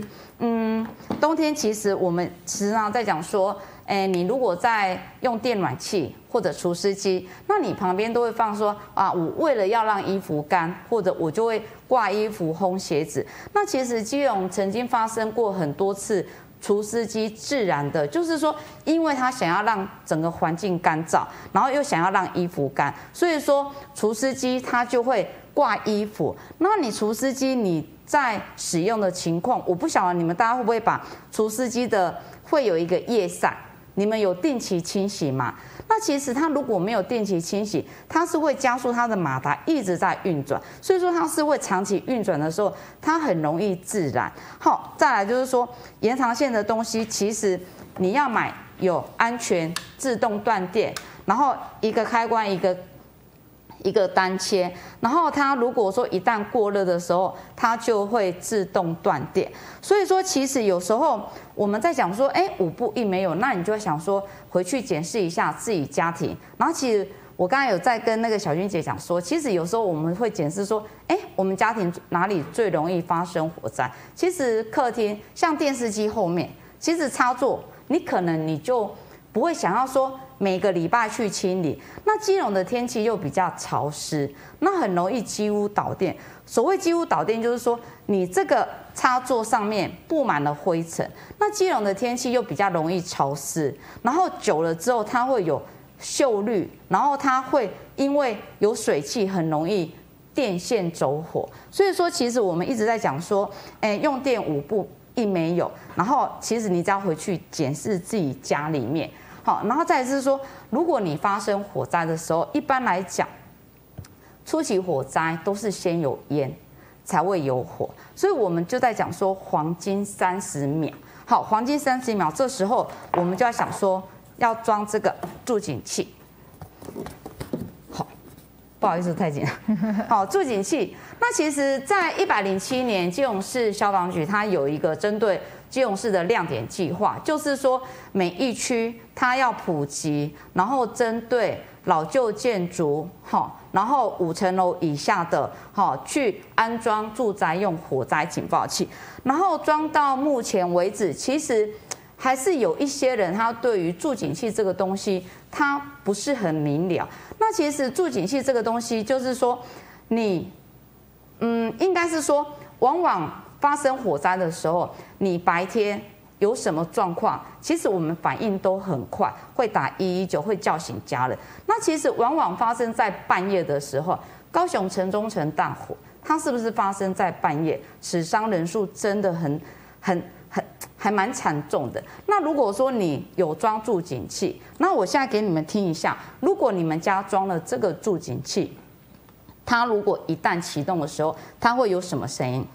Speaker 3: 嗯，冬天其实我们时常在讲说，哎，你如果在用电暖气或者除湿机，那你旁边都会放说啊，我为了要让衣服干，或者我就会挂衣服、烘鞋子。那其实基隆曾经发生过很多次除湿机自燃的，就是说，因为他想要让整个环境干燥，然后又想要让衣服干，所以说除湿机它就会。挂衣服，那你除湿机你在使用的情况，我不晓得你们大家会不会把除湿机的会有一个叶扇，你们有定期清洗吗？那其实它如果没有定期清洗，它是会加速它的马达一直在运转，所以说它是会长期运转的时候，它很容易自燃。好，再来就是说延长线的东西，其实你要买有安全自动断电，然后一个开关一个。一个单切，然后它如果说一旦过热的时候，它就会自动断电。所以说，其实有时候我们在讲说，哎，五不一没有，那你就会想说，回去检视一下自己家庭。然后其实我刚才有在跟那个小君姐讲说，其实有时候我们会检视说，哎，我们家庭哪里最容易发生火灾？其实客厅像电视机后面，其实插座你可能你就不会想要说。每个礼拜去清理，那基隆的天气又比较潮湿，那很容易机屋导电。所谓机屋导电，就是说你这个插座上面布满了灰尘，那基隆的天气又比较容易潮湿，然后久了之后它会有锈率，然后它会因为有水汽很容易电线走火。所以说，其实我们一直在讲说，哎，用电五步一没有，然后其实你只要回去检视自己家里面，好，然后再来是说，如果你发生火灾的时候，一般来讲，初期火灾都是先有烟才会有火，所以我们就在讲说黄金三十秒。好，黄金三十秒，这时候我们就要想说要装这个助警器。好，不好意思，太紧了。好，助警器。那其实，在一百零七年，基隆市消防局它有一个针对基隆市的亮点计划，就是说每一区它要普及，然后针对老旧建筑，哈，然后五层楼以下的，哈，去安装住宅用火灾警报器。然后装到目前为止，其实还是有一些人他对于助警器这个东西，他不是很明了。那其实助警器这个东西，就是说你，嗯，应该是说，往往发生火灾的时候，你白天有什么状况，其实我们反应都很快，会打一一九，会叫醒家人。那其实往往发生在半夜的时候，高雄城中城大火，它是不是发生在半夜？死伤人数真的很、很、很还蛮惨重的。那如果说你有装助警器，那我现在给你们听一下，如果你们家装了这个助警器，它如果一旦启动的时候，它会有什么声音？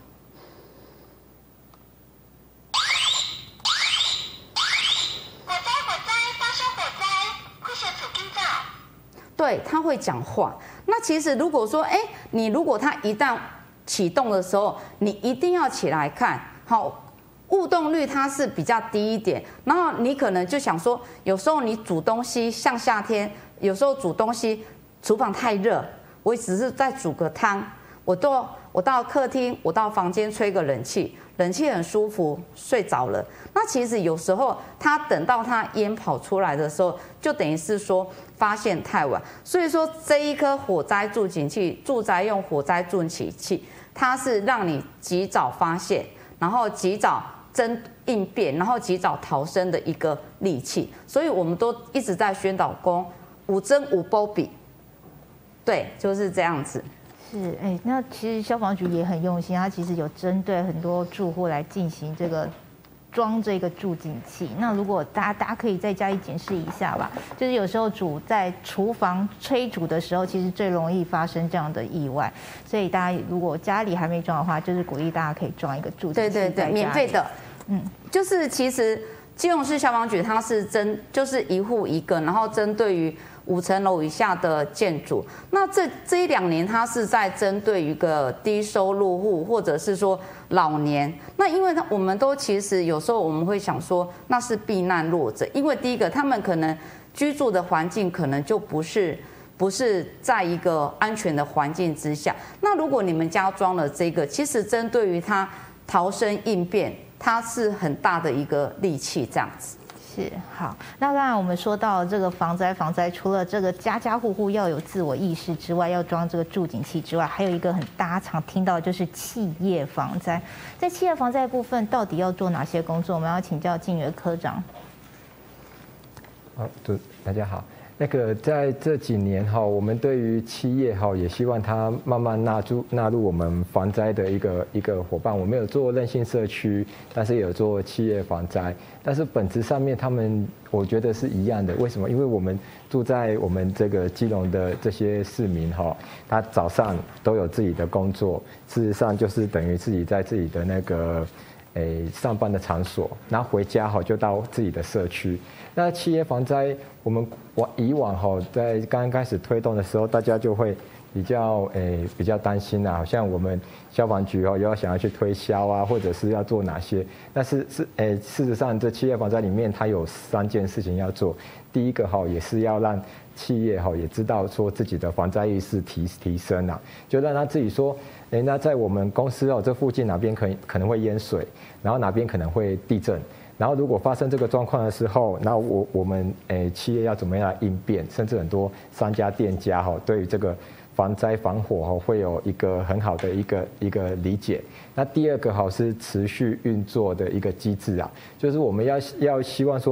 Speaker 3: 对，它会讲话。那其实如果说，哎，你如果它一旦启动的时候，你一定要起来看，好，误动率它是比较低一点。然后你可能就想说，有时候你煮东西，像夏天，有时候煮东西，厨房太热，我只是在煮个汤，我到我到客厅，我到房间吹个冷气，冷气很舒服，睡着了。那其实有时候它等到它烟跑出来的时候，就等于是说发现太晚。所以说这一颗火灾助警器，住宅用火灾助警器，它是让你及早发现，然后及早侦应变，然后及早逃生的一个利器。所以我们都一直在宣导说五针五波比，对，就是这样子。
Speaker 1: 是，哎，那其实消防局也很用心，它其实有针对很多住户来进行这个装这个助警器。那如果大家大家可以再加以检视一下吧，就是有时候煮在厨房炊煮的时候，其实最容易发生这样的意外。所以大家如果家里还没装的话，就是鼓励大家可以装一个助警器。
Speaker 3: 对对对，免费的。嗯，就是其实基隆市消防局它是针就是一户一个，然后针对于五层楼以下的建筑。那这这一两年，它是在针对一个低收入户或者是说老年。那因为我们都其实有时候我们会想说，那是避难弱者，因为第一个他们可能居住的环境可能就不是不是在一个安全的环境之下。那如果你们家装了这个，其实针对于他逃生应变，它是很大的一个利器，这样子。
Speaker 1: 是好，那刚才我们说到这个防灾，防灾除了这个家家户户要有自我意识之外，要装这个助警器之外，还有一个很大家常听到的就是企业防灾。在企业防灾部分，到底要做哪些工作？我们要请教静源科长。
Speaker 4: 好，主大家好。那个在这几年哈，我们对于企业哈，也希望它慢慢纳入纳入我们防灾的一个一个伙伴。我们有做韧性社区，但是也有做企业防灾，但是本质上面他们我觉得是一样的。为什么？因为我们住在我们这个基隆的这些市民哈，他早上都有自己的工作，事实上就是等于自己在自己的那个诶上班的场所，然后回家哈就到自己的社区。那企业防灾，我们往以往哈在刚刚开始推动的时候，大家就会比较诶比较担心啊，好像我们消防局哦又要想要去推销啊，或者是要做哪些？但是是诶事实上，这企业防灾里面它有三件事情要做。第一个哈也是要让企业哈也知道说自己的防灾意识提提升啊，就让他自己说，诶那在我们公司哦这附近哪边可可能会淹水，然后哪边可能会地震。然后，如果发生这个状况的时候，那我我们诶企业要怎么样来应变？甚至很多商家店家哈，对于这个防灾防火哈，会有一个很好的一个一个理解。那第二个哈是持续运作的一个机制啊，就是我们要要希望说，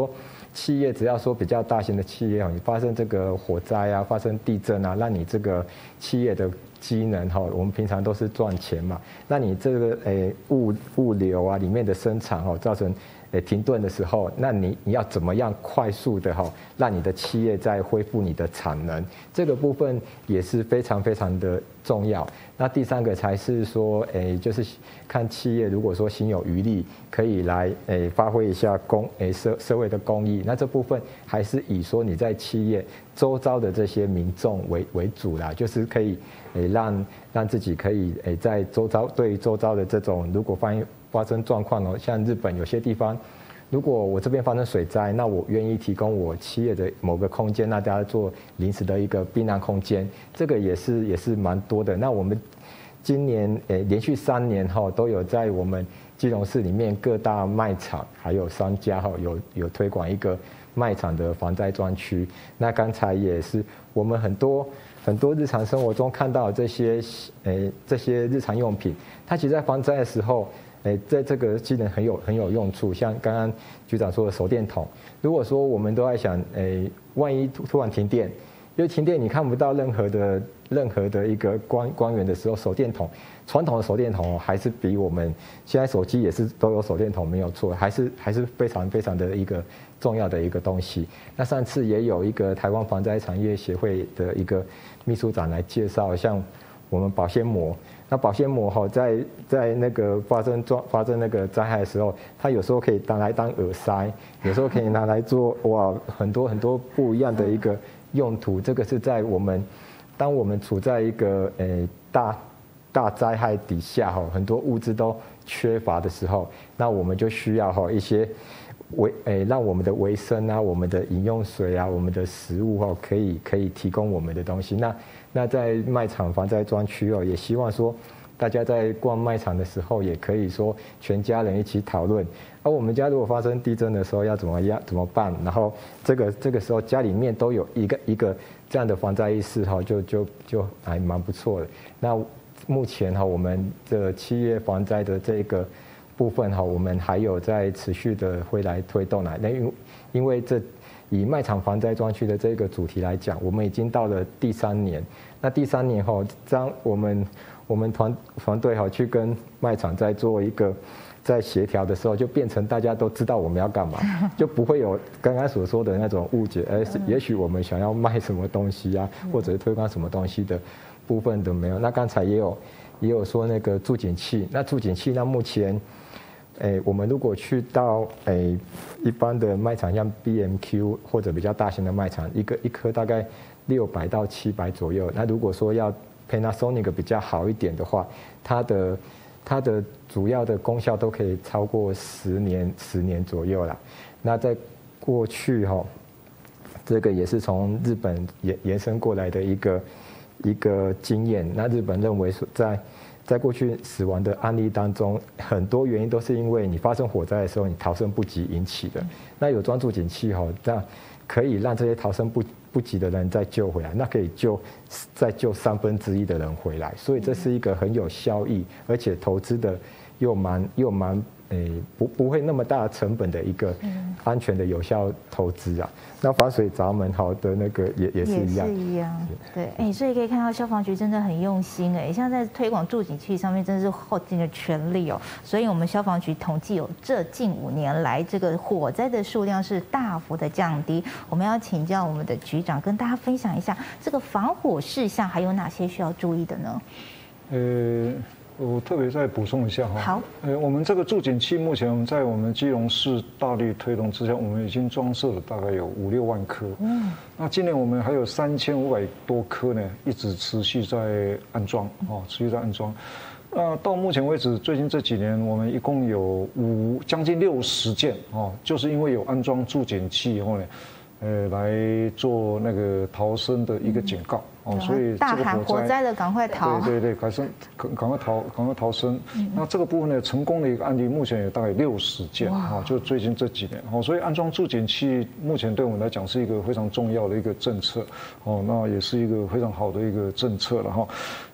Speaker 4: 企业只要说比较大型的企业哦，你发生这个火灾啊，发生地震啊，让你这个企业的机能哈，我们平常都是赚钱嘛，那你这个诶物物流啊里面的生产哦，造成诶停顿的时候，那你你要怎么样快速的哈，让你的企业再恢复你的产能，这个部分也是非常非常的重要。那第三个才是说，诶，就是看企业如果说心有余力，可以来诶发挥一下公诶社社会的公益。那这部分还是以说你在企业周遭的这些民众为为主啦，就是可以诶让让自己可以诶在周遭对周遭的这种如果发现发生状况哦，像日本有些地方。如果我这边发生水灾，那我愿意提供我企业的某个空间，那大家做临时的一个避难空间，这个也是也是蛮多的。那我们今年诶连续三年哈都有在我们基隆市里面各大卖场还有商家哈有有推广一个卖场的防灾专区。那刚才也是我们很多很多日常生活中看到这些诶这些日常用品，它其实在防灾的时候。诶，在这个机能很有很有用处，像刚刚局长说的手电筒，如果说我们都在想，诶，万一突突然停电，因为停电你看不到任何的任何的一个光光源的时候，手电筒，传统的手电筒还是比我们现在手机也是都有手电筒没有错，还是还是非常非常的一个重要的一个东西。那上次也有一个台湾防灾产业协会的一个秘书长来介绍，像我们保鲜膜。那保鲜膜哈，在在那个发生状发生那个灾害的时候，它有时候可以拿来当耳塞，有时候可以拿来做哇很多很多不一样的一个用途。这个是在我们当我们处在一个诶大大灾害底下哈，很多物资都缺乏的时候，那我们就需要哈一些维诶让我们的维生啊、我们的饮用水啊、我们的食物哈，可以可以提供我们的东西。那那在卖场防灾专区哦，也希望说大家在逛卖场的时候，也可以说全家人一起讨论。而我们家如果发生地震的时候要怎么样怎么办？然后这个这个时候家里面都有一个一个这样的防灾意识哈，就就就还蛮不错的。那目前哈，我们的企业防灾的这个部分哈，我们还有在持续的会来推动来。那因因为这。以卖场防灾专区的这个主题来讲，我们已经到了第三年。那第三年后，当我们我们团团队哈去跟卖场在做一个在协调的时候，就变成大家都知道我们要干嘛，就不会有刚刚所说的那种误解。而也许我们想要卖什么东西啊，或者是推广什么东西的部分都没有。那刚才也有也有说那个助警器，那助警器那目前。诶，我们如果去到诶一般的卖场，像 B M Q 或者比较大型的卖场，一个一颗大概六百到七百左右。那如果说要 Panasonic 比较好一点的话，它的它的主要的功效都可以超过十年十年左右啦。那在过去哈，这个也是从日本延延伸过来的一个一个经验。那日本认为说在在过去死亡的案例当中，很多原因都是因为你发生火灾的时候，你逃生不及引起的。那有装助警器哈，那可以让这些逃生不不及的人再救回来，那可以救再救三分之一的人回来。所以这是一个很有效益，而且投资的又蛮又蛮诶不不会那么大成本的一个安全的有效投资啊。那防水闸门好的那个也也是一样，
Speaker 1: 也是一样，对，哎，所以可以看到消防局真的很用心哎，像在推广助警器上面真的是耗尽了全力哦。所以我们消防局统计有这近五年来这个火灾的数量是大幅的降低。我们要请教我们的局长跟大家分享一下这个防火事项还有哪些需要注意的呢？
Speaker 2: 呃。我特别再补充一下哈，
Speaker 1: 好，
Speaker 2: 呃，我们这个助警器目前我们在我们基隆市大力推动之下，我们已经装设了大概有五六万颗，嗯，那今年我们还有三千五百多颗呢，一直持续在安装，哦，持续在安装。那到目前为止，最近这几年我们一共有五将近六十件哦，就是因为有安装助警器以后呢，呃，来做那个逃生的一个警告。哦，所以
Speaker 1: 大喊火灾的赶快逃，
Speaker 2: 对对对，赶生赶赶快逃，赶快逃生。嗯、那这个部分呢，成功的一个案例目前有大概六十件啊，就最近这几年。哦，所以安装助警器目前对我们来讲是一个非常重要的一个政策。哦，那也是一个非常好的一个政策了哈。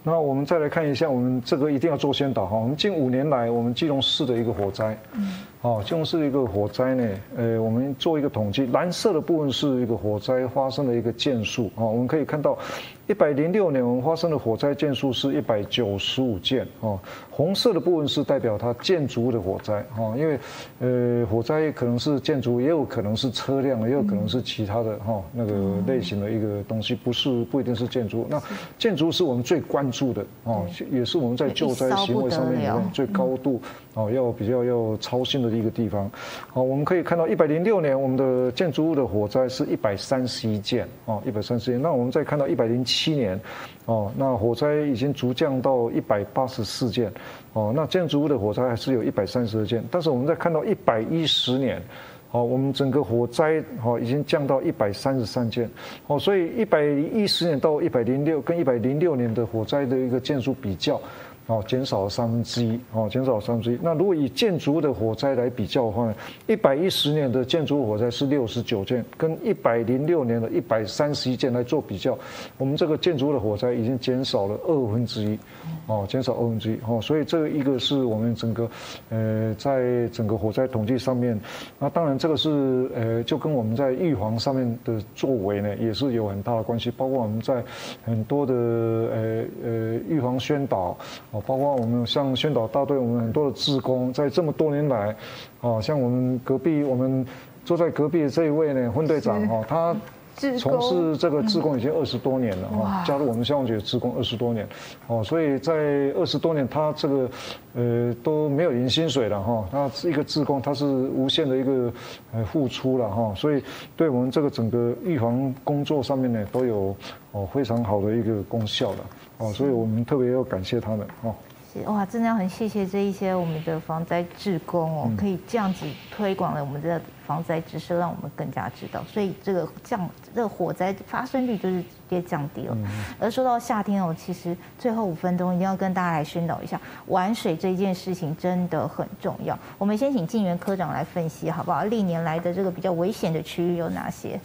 Speaker 2: 那我们再来看一下，我们这个一定要做宣导哈。我们近五年来，我们基隆市的一个火灾，嗯，哦，基隆市的一个火灾呢，呃，我们做一个统计，蓝色的部分是一个火灾发生的一个件数啊，我们可以看到，一百零六年我们发生的火灾件数是一百九十五件哦，红色的部分是代表它建筑物的火灾哦，因为呃，火灾可能是建筑，也有可能是车辆，也有可能是其他的哈那个类型的一个东西，不是不一定是建筑物。那建筑是我们最关注的哦，也是我们在救灾行为上面最高度哦要比较要操心的一个地方。好，我们可以看到一百零六年我们的建筑物的火灾是一百三十一件哦，一百三十一件。那我们再看到一百零七年哦，那火灾已经逐降到一百八十四件哦，那建筑物的火灾还是有一百三十二件。但是我们再看到一百一十年。好，我们整个火灾好已经降到一百三十三件，哦，所以一百一十年到一百零六跟一百零六年的火灾的一个件数比较，哦，减少了三分之一，哦，减少了三分之一。那如果以建筑物的火灾来比较的话，一百一十年的建筑物火灾是六十九件，跟一百零六年的一百三十一件来做比较，我们这个建筑物的火灾已经减少了二分之一，哦，减少二分之一，哦，所以这个一个是我们整个，呃，在整个火灾统计上面，那当然这个是呃，就跟我们在预防上面的作为呢，也是有很大的关系，包括我们在很多的呃呃预防宣导。包括我们像宣导大队，我们很多的志工，在这么多年来，哦，像我们隔壁我们坐在隔壁的这一位呢，分队长哦，他从事这个志工已经二十多年了哈，加入我们消防局的志工二十多年，哦，所以在二十多年他这个呃都没有领薪水了哈，他是一个志工，他是无限的一个呃付出了哈，所以对我们这个整个预防工作上面呢都有哦非常好的一个功效的。哦，所以我们特别要感谢他们哦。
Speaker 1: 哇，真的要很谢谢这一些我们的防灾志工哦，可以这样子推广了我们的防灾知识，让我们更加知道，所以这个降这个火灾发生率就是直接降低了。嗯、而说到夏天哦，其实最后五分钟一定要跟大家来宣导一下，玩水这件事情真的很重要。我们先请静源科长来分析好不好？历年来的这个比较危险的区域有哪些？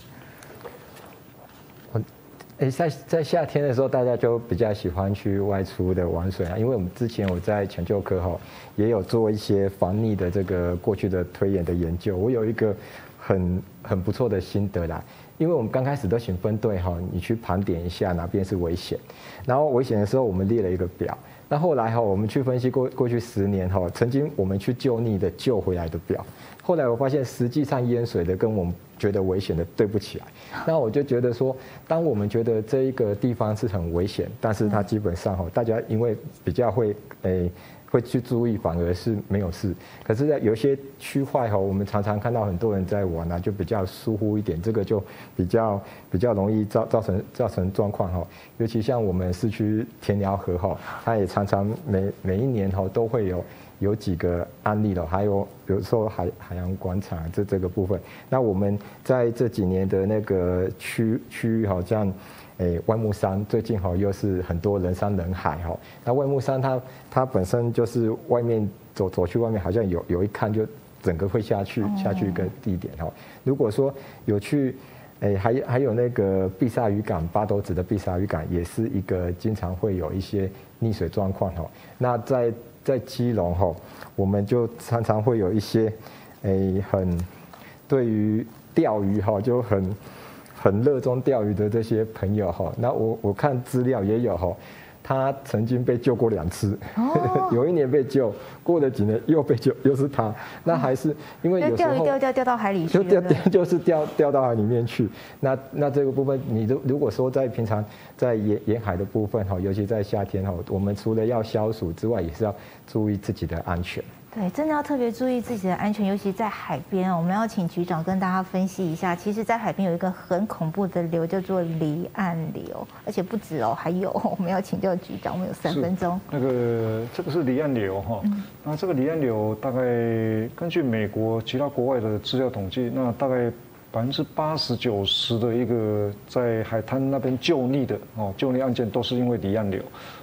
Speaker 4: 诶，在在夏天的时候，大家就比较喜欢去外出的玩水啊，因为我们之前我在抢救科哈也有做一些防溺的这个过去的推演的研究，我有一个很很不错的心得啦。因为我们刚开始都请分队哈，你去盘点一下哪边是危险，然后危险的时候我们列了一个表。那后来哈，我们去分析过过去十年哈，曾经我们去救溺的救回来的表，后来我发现实际上淹水的跟我们觉得危险的对不起来。那我就觉得说，当我们觉得这一个地方是很危险，但是它基本上哈，大家因为比较会诶。会去注意，反而是没有事。可是，在有些区块哈，我们常常看到很多人在玩啊，就比较疏忽一点，这个就比较比较容易造造成造成状况哈。尤其像我们市区田寮河哈，它也常常每每一年哈都会有有几个案例了，还有比如说海海洋广场这这个部分。那我们在这几年的那个区区域好像。诶，万木山最近哈又是很多人山人海哈。那万木山它它本身就是外面走走去外面，好像有有一看就整个会下去下去一个地点哈。如果说有去，诶还还有那个碧沙渔港八斗子的碧沙渔港，也是一个经常会有一些溺水状况哈。那在在基隆哈，我们就常常会有一些诶很对于钓鱼哈就很。很热衷钓鱼的这些朋友哈，那我我看资料也有哈，他曾经被救过两次，哦、有一年被救，过了几年又被救，又是他，那还是因为有时候
Speaker 1: 钓鱼钓钓钓到海里去，
Speaker 4: 就掉掉就是掉掉到海里面去。那那这个部分，你如如果说在平常在沿沿海的部分哈，尤其在夏天哈，我们除了要消暑之外，也是要注意自己的安全。
Speaker 1: 对，真的要特别注意自己的安全，尤其在海边哦。我们要请局长跟大家分析一下，其实，在海边有一个很恐怖的流，叫做离岸流，而且不止哦，还有我们要请教局长，我们有三分钟。
Speaker 2: 那个这个是离岸流哈，嗯、那这个离岸流大概根据美国其他国外的资料统计，那大概百分之八十九十的一个在海滩那边救溺的哦，救溺案件都是因为离岸流。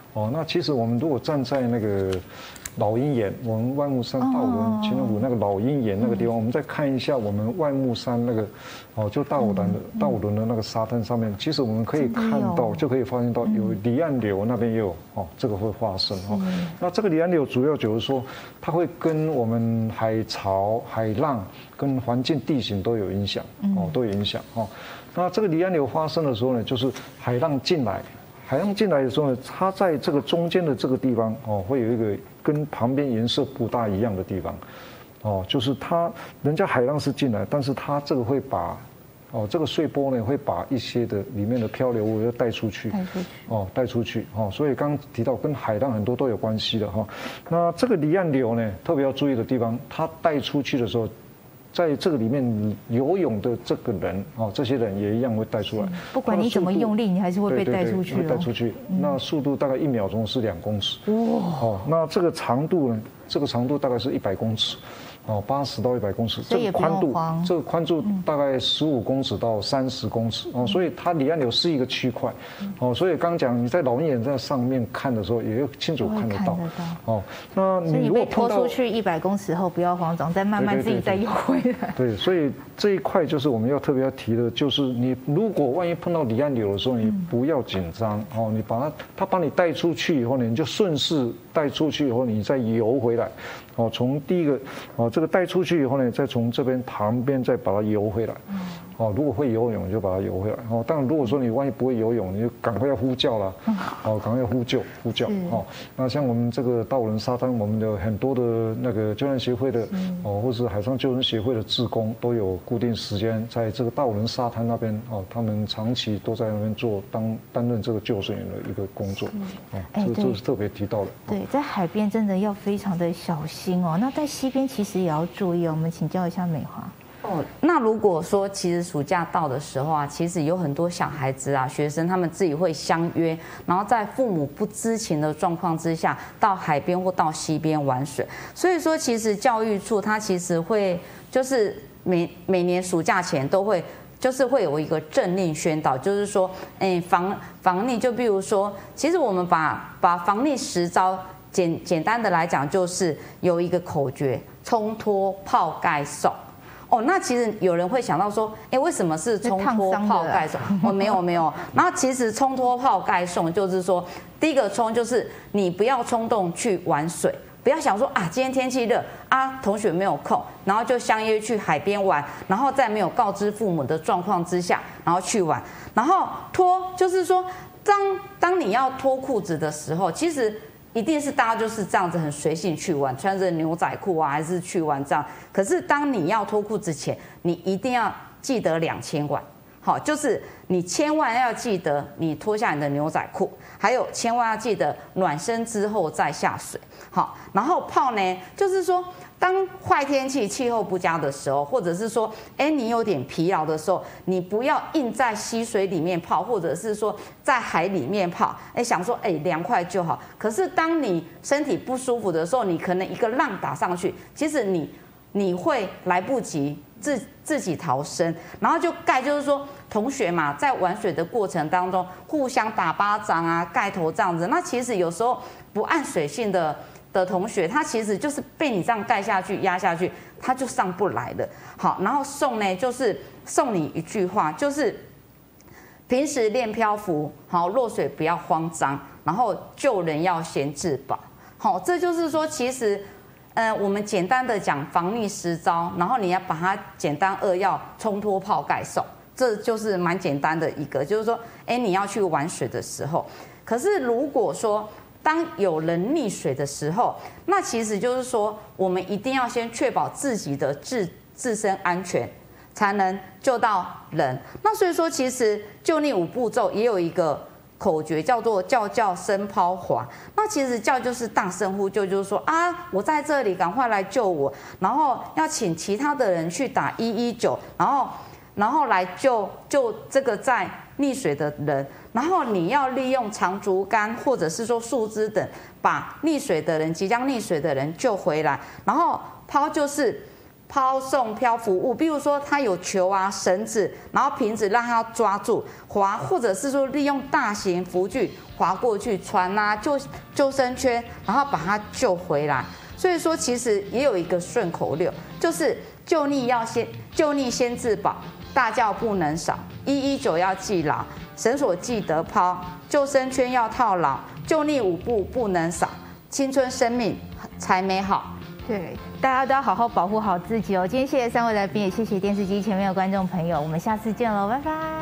Speaker 2: 哦，那其实我们如果站在那个老鹰眼，我们外木山大武仑情人谷那个老鹰眼那个地方，我们再看一下我们外木山那个，哦，就大武仑的大武仑的那个沙滩上面，其实我们可以看到，就可以发现到有离岸流那边也有哦，这个会发生哦。那这个离岸流主要就是说，它会跟我们海潮、海浪跟环境地形都有影响哦，都有影响哦。那这个离岸流发生的时候呢，就是海浪进来。海浪进来的时候呢，它在这个中间的这个地方哦，会有一个跟旁边颜色不大一样的地方，哦，就是它人家海浪是进来，但是它这个会把哦这个碎波呢会把一些的里面的漂流物要带出去，带出去哦带出去哦，所以刚刚提到跟海浪很多都有关系的哈。那这个离岸流呢，特别要注意的地方，它带出去的时候。在这个里面游泳的这个人哦，这些人也一样会带出来。
Speaker 1: 不管你怎么用力，你还是会被带出去。
Speaker 2: 会带出去。那速度大概一秒钟是两公尺。哇！哦，那这个长度呢？这个长度大概是一百公尺。哦，八十到一百公尺，这个宽度，这个宽度大概十五公尺到三十公尺哦，所以它离岸流是一个区块，哦，所以刚讲你在老鹰眼在上面看的时候，也清楚看得到，哦，那你如果
Speaker 1: 拖出去一百公尺后不要慌张，再慢慢自己再游回来。
Speaker 2: 对，所以这一块就是我们要特别要提的，就是你如果万一碰到离岸流的时候，你不要紧张哦，你把它它把你带出去以后呢，你就顺势带出去以后，你再游回来。哦，从第一个，哦，这个带出去以后呢，再从这边旁边再把它游回来。哦，如果会游泳就把它游回来。哦，当然如果说你万一不会游泳，你就赶快要呼叫了。哦，赶快要呼救呼叫。哦，那像我们这个大武仑沙滩，我们的很多的那个救援协会的，哦，或是海上救援协会的志工，都有固定时间在这个大武仑沙滩那边。哦，他们长期都在那边做当担任这个救生员的一个工作。哦，这这是特别提到的。
Speaker 1: 对，在海边真的要非常的小心哦。那在溪边其实也要注意哦。我们请教一下美华。
Speaker 3: 哦，那如果说其实暑假到的时候啊，其实有很多小孩子啊、学生他们自己会相约，然后在父母不知情的状况之下，到海边或到溪边玩水。所以说，其实教育处它其实会就是每每年暑假前都会。就是会有一个政令宣导，就是说，哎，防防溺，就比如说，其实我们把把防溺十招简简单的来讲，就是有一个口诀：冲脱、泡、盖、送。哦，那其实有人会想到说，哎，为什么是冲脱、泡、盖、送？哦，没有没有。然后其实冲脱、泡、盖、送就是说，第一个冲就是你不要冲动去玩水。不要想说啊，今天天气热啊，同学没有空，然后就相约去海边玩，然后在没有告知父母的状况之下，然后去玩。然后脱就是说，当当你要脱裤子的时候，其实一定是大家就是这样子很随性去玩，穿着牛仔裤啊，还是去玩这样。可是当你要脱裤子前，你一定要记得两千万。好，就是你千万要记得，你脱下你的牛仔裤，还有千万要记得暖身之后再下水。好，然后泡呢，就是说，当坏天气、气候不佳的时候，或者是说，哎，你有点疲劳的时候，你不要硬在溪水里面泡，或者是说在海里面泡，哎，想说，哎，凉快就好。可是当你身体不舒服的时候，你可能一个浪打上去，其实你你会来不及。自自己逃生，然后就盖，就是说同学嘛，在玩水的过程当中，互相打巴掌啊，盖头这样子。那其实有时候不按水性的的同学，他其实就是被你这样盖下去、压下去，他就上不来了。好，然后送呢，就是送你一句话，就是平时练漂浮，好，落水不要慌张，然后救人要先自保。好，这就是说，其实。呃，我们简单的讲防溺十招，然后你要把它简单扼要冲脱、泡、盖、送，这就是蛮简单的一个，就是说，哎，你要去玩水的时候，可是如果说当有人溺水的时候，那其实就是说，我们一定要先确保自己的自自身安全，才能救到人。那所以说，其实救溺五步骤也有一个。口诀叫做叫叫声抛滑，那其实叫就是大声呼救，就是说啊，我在这里，赶快来救我，然后要请其他的人去打一一九，然后然后来救救这个在溺水的人，然后你要利用长竹竿或者是说树枝等，把溺水的人即将溺水的人救回来，然后抛就是抛送漂浮物，比如说它有球啊、绳子，然后瓶子让它抓住滑，或者是说利用大型浮具滑过去，船啊、救救生圈，然后把它救回来。所以说，其实也有一个顺口溜，就是救溺要先救溺先自保，大叫不能少，一一九要记牢，绳索记得抛，救生圈要套牢，救溺五步不能少，青春生命才美好。
Speaker 1: 对，大家都要好好保护好自己哦。今天谢谢三位来宾，也谢谢电视机前面的观众朋友，我们下次见喽，拜拜。